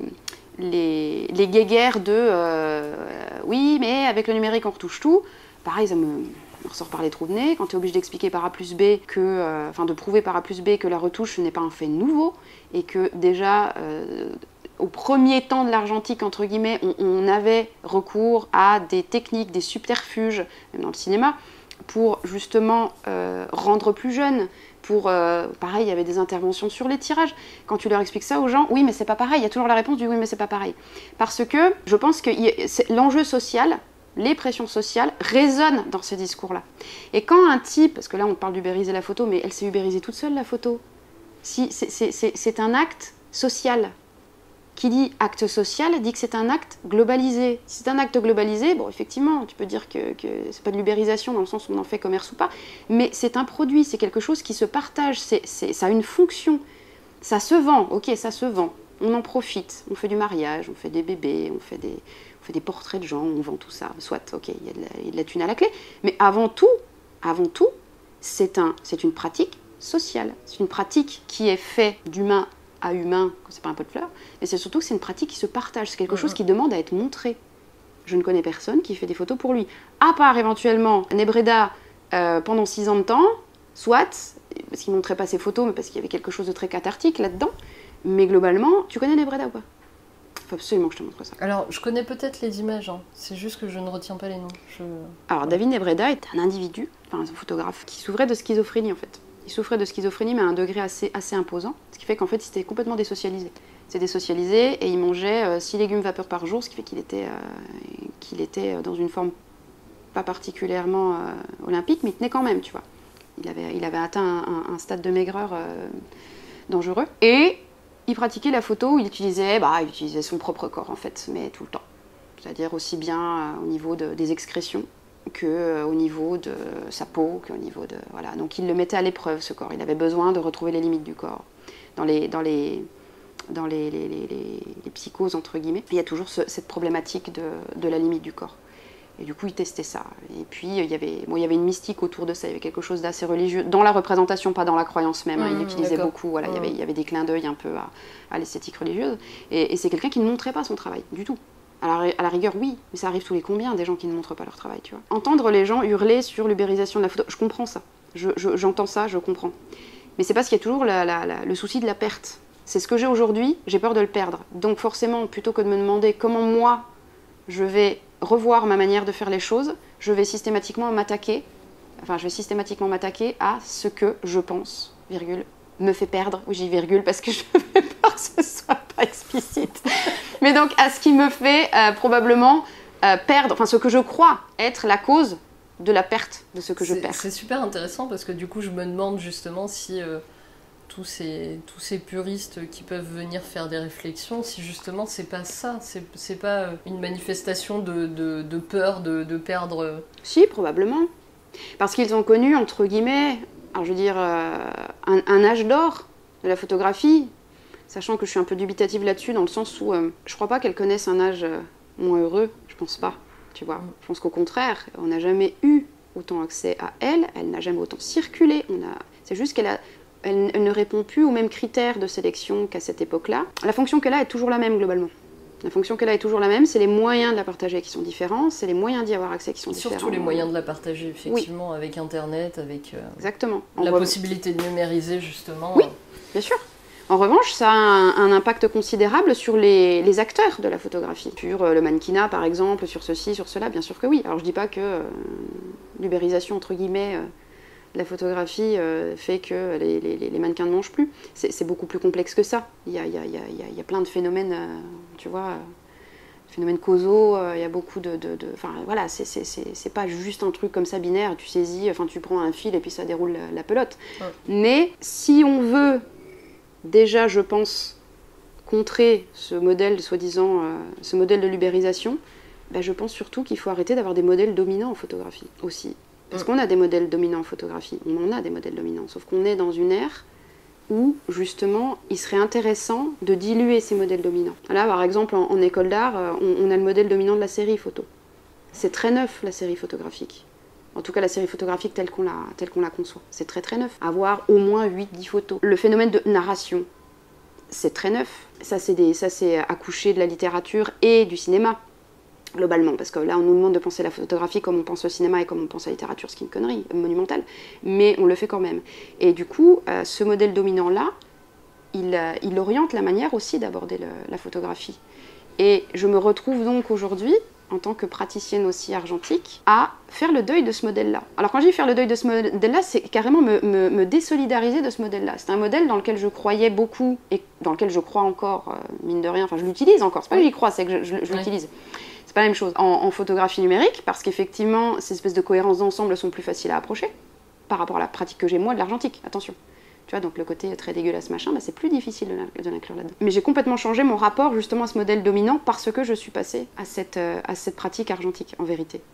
les, les guéguerres de euh, oui, mais avec le numérique on retouche tout. Pareil, ça me, me ressort par les trous de nez. Quand tu es obligé d'expliquer par A plus B, que, euh, enfin de prouver par A plus B que la retouche n'est pas un fait nouveau et que déjà euh, au premier temps de l'argentique, entre guillemets, on, on avait recours à des techniques, des subterfuges, même dans le cinéma, pour justement euh, rendre plus jeune. Pour, euh, pareil, il y avait des interventions sur les tirages. Quand tu leur expliques ça aux gens, oui, mais c'est pas pareil. Il y a toujours la réponse du oui, mais c'est pas pareil. Parce que je pense que l'enjeu social, les pressions sociales, résonnent dans ce discours-là. Et quand un type, parce que là on parle d'ubériser la photo, mais elle s'est ubérisée toute seule la photo. Si, c'est un acte social. Qui dit acte social dit que c'est un acte globalisé. Si c'est un acte globalisé, bon, effectivement, tu peux dire que, que c'est pas de l'ubérisation dans le sens où on en fait commerce ou pas, mais c'est un produit, c'est quelque chose qui se partage, c'est, c'est, ça a une fonction. Ça se vend, ok, ça se vend. On en profite, on fait du mariage, on fait des bébés, on fait des, on fait des portraits de gens, on vend tout ça. Soit, ok, il y a de la, il y a de la thune à la clé, mais avant tout, avant tout, c'est un, c'est une pratique sociale. C'est une pratique qui est faite d'humain à humain, quand c'est pas un pot de fleurs, mais c'est surtout que c'est une pratique qui se partage, c'est quelque chose qui demande à être montré. Je ne connais personne qui fait des photos pour lui. À part éventuellement Nebreda euh, pendant six ans de temps, soit, parce qu'il ne montrait pas ses photos, mais parce qu'il y avait quelque chose de très cathartique là-dedans, mais globalement, tu connais Nebreda ou pas? Il faut absolument que je te montre ça. Alors, je connais peut-être les images, hein. C'est juste que je ne retiens pas les noms. Je... Alors, David Nebreda est un individu, enfin un photographe, qui souffrait de schizophrénie en fait. Il souffrait de schizophrénie, mais à un degré assez, assez imposant, ce qui fait qu'en fait, il s'était complètement désocialisé. Il s'était désocialisé et il mangeait six euh, légumes vapeur par jour, ce qui fait qu'il était, euh, qu'il était dans une forme pas particulièrement euh, olympique, mais il tenait quand même, tu vois. Il avait, il avait atteint un, un, un stade de maigreur euh, dangereux. Et il pratiquait la photo, il utilisait, bah, il utilisait son propre corps en fait, mais tout le temps. C'est-à-dire aussi bien euh, au niveau de, des excrétions que euh, au niveau de sa peau, qu'au niveau de... Voilà. Donc il le mettait à l'épreuve, ce corps. Il avait besoin de retrouver les limites du corps. Dans les, dans les, dans les, les, les, les, les psychoses, entre guillemets, il y a toujours ce, cette problématique de, de la limite du corps. Et du coup, il testait ça. Et puis, il y avait, bon, il y avait une mystique autour de ça. Il y avait quelque chose d'assez religieux, dans la représentation, pas dans la croyance même. Mmh, hein. Il utilisait beaucoup. Voilà, mmh. il, y avait, il y avait des clins d'œil un peu à, à l'esthétique religieuse. Et, et c'est quelqu'un qui ne montrait pas son travail, du tout. À la, à la rigueur, oui, mais ça arrive tous les combien, des gens qui ne montrent pas leur travail, tu vois. Entendre les gens hurler sur l'ubérisation de la photo, je comprends ça. Je, je, j'entends ça, je comprends. Mais c'est parce qu'il y a toujours la, la, la, le souci de la perte. C'est ce que j'ai aujourd'hui, j'ai peur de le perdre. Donc forcément, plutôt que de me demander comment moi, je vais revoir ma manière de faire les choses, je vais systématiquement m'attaquer, enfin je vais systématiquement m'attaquer à ce que je pense, virgule, me fait perdre, oui j'ai virgule parce que je fais peur que ce soit pas explicite, mais donc à ce qui me fait euh, probablement euh, perdre, enfin ce que je crois être la cause de la perte de ce que je perds. C'est super intéressant parce que du coup je me demande justement si euh, tous, ces, tous ces puristes qui peuvent venir faire des réflexions, si justement c'est pas ça, c'est, c'est pas une manifestation de, de, de peur de, de perdre... Si, probablement. Parce qu'ils ont connu, entre guillemets, alors je veux dire, euh, un, un âge d'or de la photographie, sachant que je suis un peu dubitative là-dessus, dans le sens où euh, je crois pas qu'elles connaissent un âge euh, moins heureux, je pense pas, tu vois. Je pense qu'au contraire, on n'a jamais eu autant accès à elle, elle n'a jamais autant circulé, on a... c'est juste qu'elle a... Elle, elle ne répond plus aux mêmes critères de sélection qu'à cette époque-là. La fonction qu'elle a est toujours la même, globalement. La fonction qu'elle a est toujours la même, c'est les moyens de la partager qui sont différents, c'est les moyens d'y avoir accès qui sont Surtout différents. Surtout les moyens de la partager, effectivement, oui. Avec Internet, avec euh, Exactement. la re... possibilité de numériser, justement. Oui, bien sûr. En revanche, ça a un, un impact considérable sur les, les acteurs de la photographie. Sur euh, le mannequinat, par exemple, sur ceci, sur cela, bien sûr que oui. Alors je dis pas que euh, l'ubérisation, entre guillemets, euh, la photographie euh, fait que les, les, les mannequins ne mangent plus. C'est, c'est beaucoup plus complexe que ça. Il y a, il y a, il y a, il y a plein de phénomènes, euh, tu vois, euh, phénomènes causaux, euh, il y a beaucoup de... de, de enfin, voilà, c'est, c'est, c'est, c'est pas juste un truc comme ça binaire, tu saisis, enfin, tu prends un fil et puis ça déroule la, la pelote. Ouais. Mais si on veut, déjà, je pense, contrer ce modèle, soi-disant, euh, ce modèle de l'ubérisation, ben, je pense surtout qu'il faut arrêter d'avoir des modèles dominants en photographie, aussi. Parce qu'on a des modèles dominants en photographie, on en a des modèles dominants, sauf qu'on est dans une ère où, justement, il serait intéressant de diluer ces modèles dominants. Là, par exemple, en, en école d'art, on, on a le modèle dominant de la série photo. C'est très neuf, la série photographique. En tout cas, la série photographique telle qu'on la, telle qu'on la conçoit. C'est très très neuf. Avoir au moins huit dix photos. Le phénomène de narration, c'est très neuf. Ça, c'est, des, ça, c'est accouché de la littérature et du cinéma. Globalement, parce que là on nous demande de penser la photographie comme on pense au cinéma et comme on pense à la littérature, ce qui est une connerie monumentale, mais on le fait quand même. Et du coup, euh, ce modèle dominant-là, il, euh, il oriente la manière aussi d'aborder le, la photographie. Et je me retrouve donc aujourd'hui, en tant que praticienne aussi argentique, à faire le deuil de ce modèle-là. Alors quand je dis faire le deuil de ce modèle-là, c'est carrément me, me, me désolidariser de ce modèle-là. C'est un modèle dans lequel je croyais beaucoup, et dans lequel je crois encore, euh, mine de rien, enfin je l'utilise encore, c'est pas que j'y crois, c'est que je, je, je l'utilise. C'est pas la même chose en, en photographie numérique, parce qu'effectivement, ces espèces de cohérences d'ensemble sont plus faciles à approcher par rapport à la pratique que j'ai moi de l'argentique, attention. Tu vois, donc le côté très dégueulasse machin, bah, c'est plus difficile de l'inclure là-dedans. Mais j'ai complètement changé mon rapport justement à ce modèle dominant parce que je suis passée à cette, euh, à cette pratique argentique, en vérité.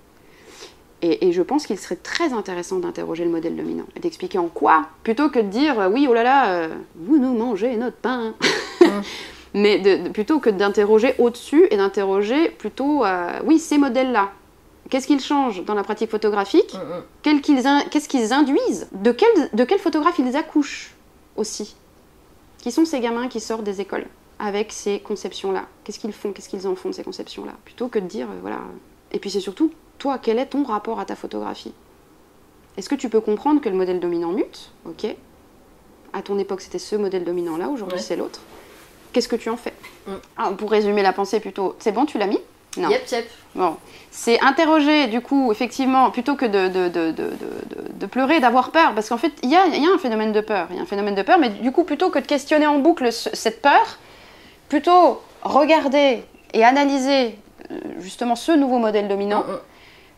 Et, et je pense qu'il serait très intéressant d'interroger le modèle dominant et d'expliquer en quoi, plutôt que de dire euh, oui, oh là là, euh, vous nous mangez notre pain. Mmh. Mais de, de, plutôt que d'interroger au-dessus et d'interroger plutôt, euh, oui, ces modèles-là. Qu'est-ce qu'ils changent dans la pratique photographique ? mmh. Quel qu'ils in, Qu'est-ce qu'ils induisent ? De quel, de quel photographe ils accouchent aussi ? Qui sont ces gamins qui sortent des écoles avec ces conceptions-là ? Qu'est-ce qu'ils font ? Qu'est-ce qu'ils en font de ces conceptions-là ? Plutôt que de dire, euh, voilà... Et puis c'est surtout, toi, quel est ton rapport à ta photographie ? Est-ce que tu peux comprendre que le modèle dominant mute ? Ok. À ton époque, c'était ce modèle dominant-là, aujourd'hui ouais. c'est l'autre. Qu'est-ce que tu en fais ? mm. ah, Pour résumer la pensée plutôt, c'est bon, tu l'as mis ? Non. Yep, yep. Bon. C'est interroger, du coup, effectivement, plutôt que de, de, de, de, de, de pleurer, d'avoir peur, parce qu'en fait, il y a, y a un phénomène de peur, il y a un phénomène de peur, mais du coup, plutôt que de questionner en boucle ce, cette peur, plutôt regarder et analyser, justement, ce nouveau modèle dominant, mm-hmm.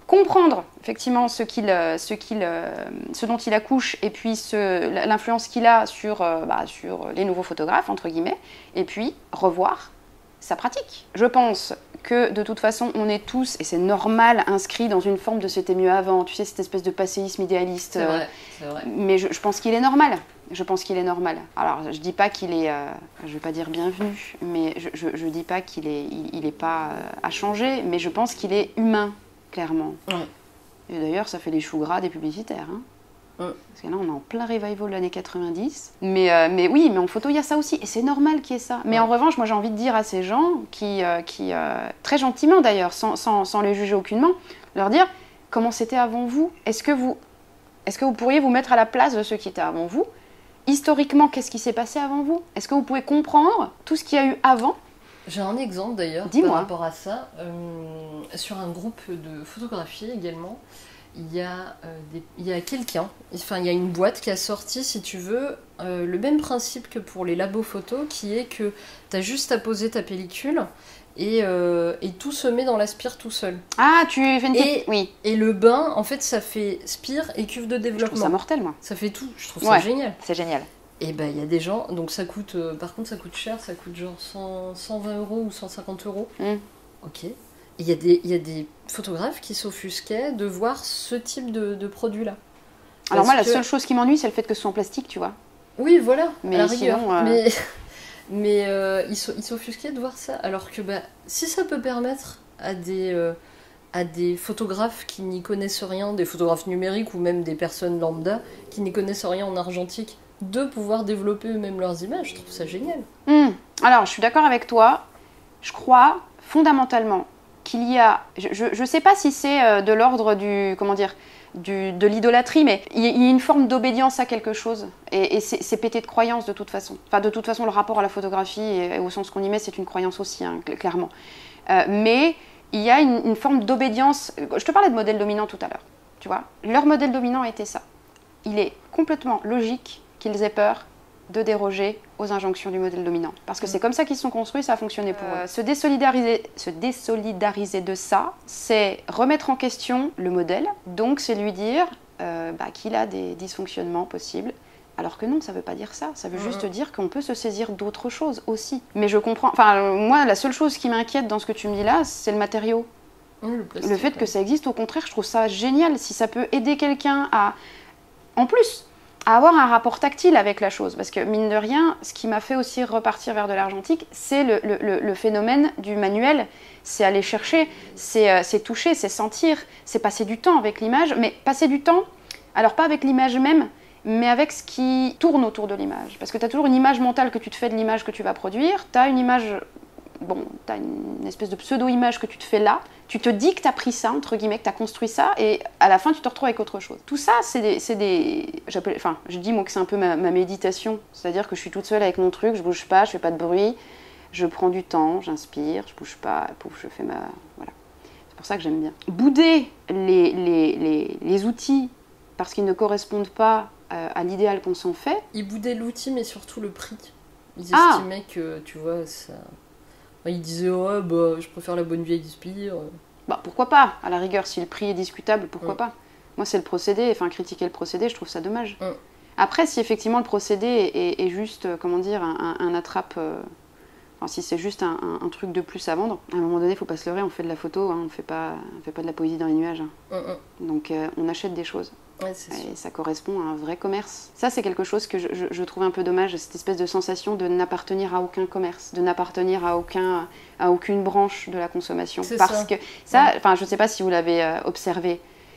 comprendre effectivement ce, qu'il, ce, qu'il, ce dont il accouche et puis ce, l'influence qu'il a sur, euh, bah, sur les nouveaux photographes, entre guillemets, et puis revoir sa pratique. Je pense que de toute façon, on est tous, et c'est normal, inscrits dans une forme de c'était mieux avant, tu sais, cette espèce de passéisme idéaliste. C'est vrai, c'est vrai. Mais je, je pense qu'il est normal. Je pense qu'il est normal. Alors, je dis pas qu'il est, euh, je vais pas dire bienvenu, mais je, je, je dis pas qu'il est, il, il est pas euh, à changer, mais je pense qu'il est humain, clairement. Ouais. Et d'ailleurs, ça fait les choux gras des publicitaires. Hein. Ouais. Parce que là, on est en plein revival de l'année quatre-vingt-dix. Mais, euh, mais oui, mais en photo, il y a ça aussi. Et c'est normal qu'il y ait ça. Mais ouais. en revanche, moi, j'ai envie de dire à ces gens, qui, euh, qui euh, très gentiment d'ailleurs, sans, sans, sans les juger aucunement, leur dire comment c'était avant vous. Est-ce que vous, est-ce que vous pourriez vous mettre à la place de ceux qui étaient avant vous? Historiquement, qu'est-ce qui s'est passé avant vous? Est-ce que vous pouvez comprendre tout ce qu'il y a eu avant? J'ai un exemple d'ailleurs Dis-moi. par rapport à ça. Euh, sur un groupe de photographie également, il y a, euh, des, il y a quelqu'un, enfin il y a une boîte qui a sorti, si tu veux, euh, le même principe que pour les labos photos, qui est que tu as juste à poser ta pellicule et, euh, et tout se met dans la spire tout seul. Ah, tu fais une Et, oui. et le bain, en fait, ça fait spire et cuve de Je développement. trouve ça mortel, moi. Ça fait tout, je trouve Ouais. ça génial. C'est génial. Et ben il y a des gens, donc ça coûte, euh, par contre ça coûte cher, ça coûte genre cent, cent vingt euros ou cent cinquante euros. Mm. Ok. Et il y, a des- il y a des photographes qui s'offusquaient de voir ce type de, de produit-là. Alors Parce moi, la que- seule chose qui m'ennuie, c'est le fait que ce soit en plastique, tu vois. Oui, voilà, Mais à la rigueur. sinon, euh, Mais, mais euh, ils s'o- ils s'offusquaient de voir ça. Alors que bah, si ça peut permettre à des, euh, à des photographes qui n'y connaissent rien, des photographes numériques ou même des personnes lambda qui n'y connaissent rien en argentique, de pouvoir développer eux-mêmes leurs images, je trouve ça génial. Hmm. Alors, je suis d'accord avec toi. Je crois fondamentalement qu'il y a... Je ne sais pas si c'est euh, de l'ordre du... Comment dire du, de l'idolâtrie, mais il y, a- il y a une forme d'obédience à quelque chose. Et, et c'est c'est pété de croyance de toute façon. Enfin, de toute façon, le rapport à la photographie, et, et au sens qu'on y met, c'est une croyance aussi, hein, cl- clairement. Euh, mais il y a une, une forme d'obédience... Je te parlais de modèle dominant tout à l'heure, tu vois. Leur modèle dominant était ça. Il est complètement logique qu'ils aient peur de déroger aux injonctions du modèle dominant. Parce que c'est comme ça qu'ils se sont construits, ça a fonctionné pour eux. Se désolidariser, se désolidariser de ça, c'est remettre en question le modèle, donc c'est lui dire euh, bah, qu'il a des dysfonctionnements possibles. Alors que non, ça ne veut pas dire ça. Ça veut Mhm. juste dire qu'on peut se saisir d'autres choses aussi. Mais je comprends... Enfin, euh, moi, la seule chose qui m'inquiète dans ce que tu me dis là, c'est le matériau. Oui, le, plastique, Le fait que ouais. ça existe, au contraire, je trouve ça génial. Si ça peut aider quelqu'un à... En plus, à avoir un rapport tactile avec la chose. Parce que, mine de rien, ce qui m'a fait aussi repartir vers de l'argentique, c'est le, le- le- le phénomène du manuel. C'est aller chercher, c'est euh, c'est toucher, c'est sentir, c'est passer du temps avec l'image. Mais passer du temps, alors pas avec l'image même, mais avec ce qui tourne autour de l'image. Parce que tu as toujours une image mentale que tu te fais de l'image que tu vas produire. Tu as une image... Bon, tu as une espèce de pseudo-image que tu te fais là, tu te dis que tu as pris ça, entre guillemets, que tu as construit ça, et à la fin, tu te retrouves avec autre chose. Tout ça, c'est des... c'est des j'appelle, enfin, je dis, moi, que c'est un peu ma, ma méditation. C'est-à-dire que je suis toute seule avec mon truc, je bouge pas, je fais pas de bruit, je prends du temps, j'inspire, je bouge pas, pouf, je fais ma... Voilà. C'est pour ça que j'aime bien. Bouder les, les, les, les outils parce qu'ils ne correspondent pas euh, à l'idéal qu'on s'en fait, Ils boudaient l'outil, mais surtout le prix. Ils Ah. estimaient que, tu vois, ça... Enfin, ils disaient, ouais, bah, je préfère la bonne vieille Spire. bah, pourquoi pas? À la rigueur, si le prix est discutable, pourquoi Mm. pas? Moi, c'est le procédé, enfin, critiquer le procédé, je trouve ça dommage. Mm. Après, si effectivement le procédé est, est juste, euh, comment dire, un, un- un attrape... euh, Enfin, si c'est juste un, un- un truc de plus à vendre, à un moment donné, il faut pas se leurrer, on fait de la photo, hein, on fait pas, on fait pas de la poésie dans les nuages. hein. Hum, hum. Donc, euh, on achète des choses. Ouais, c'est sûr. Et ça correspond à un vrai commerce. Ça, c'est quelque chose que je, je- je trouve un peu dommage, cette espèce de sensation de n'appartenir à aucun commerce, de n'appartenir à, aucun, à aucune branche de la consommation. C'est Parce ça. que ça, Ouais. enfin, je ne sais pas si vous l'avez euh, observé,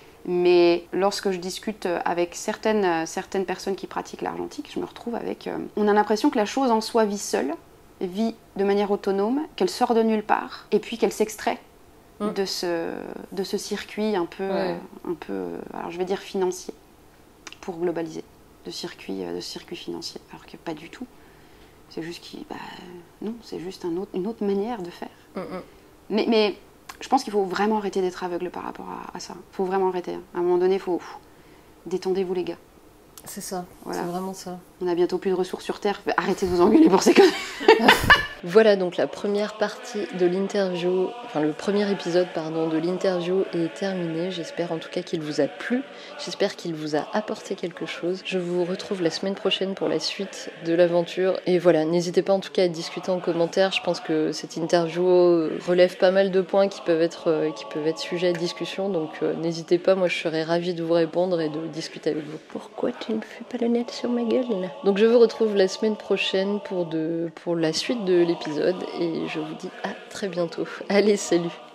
mais lorsque je discute avec certaines, euh, certaines personnes qui pratiquent l'argentique, je me retrouve avec... euh, on a l'impression que la chose en soi vit seule, vit de manière autonome, qu'elle sort de nulle part, et puis qu'elle s'extrait Mm. de, ce, de ce circuit un peu, Ouais. euh, un peu, euh, alors je vais dire financier, pour globaliser, de circuit, euh, de circuit financier, alors que pas du tout. C'est juste qui, bah, non, c'est juste un autre, une autre manière de faire. Hum, hum. Mais, mais je pense qu'il faut vraiment arrêter d'être aveugle par rapport à, à ça. Il faut vraiment arrêter. À un moment donné, il faut... pff, détendez-vous les gars. C'est ça, Voilà. c'est vraiment ça. On a bientôt plus de ressources sur Terre. Arrêtez de vous engueuler pour ces conneries. Voilà donc la première partie de l'interview, enfin le premier épisode pardon de l'interview est terminé. J'espère en tout cas qu'il vous a plu, j'espère qu'il vous a apporté quelque chose. Je vous retrouve la semaine prochaine pour la suite de l'aventure et voilà, n'hésitez pas en tout cas à discuter en commentaire. Je pense que cette interview relève pas mal de points qui peuvent être, euh, qui peuvent être sujets à discussion, donc euh, n'hésitez pas, moi je serais ravie de vous répondre et de discuter avec vous. Pourquoi tu ne fais pas le net sur ma gueule? Donc je vous retrouve la semaine prochaine pour, de, pour la suite de l'épisode et je vous dis à très bientôt. Allez, salut!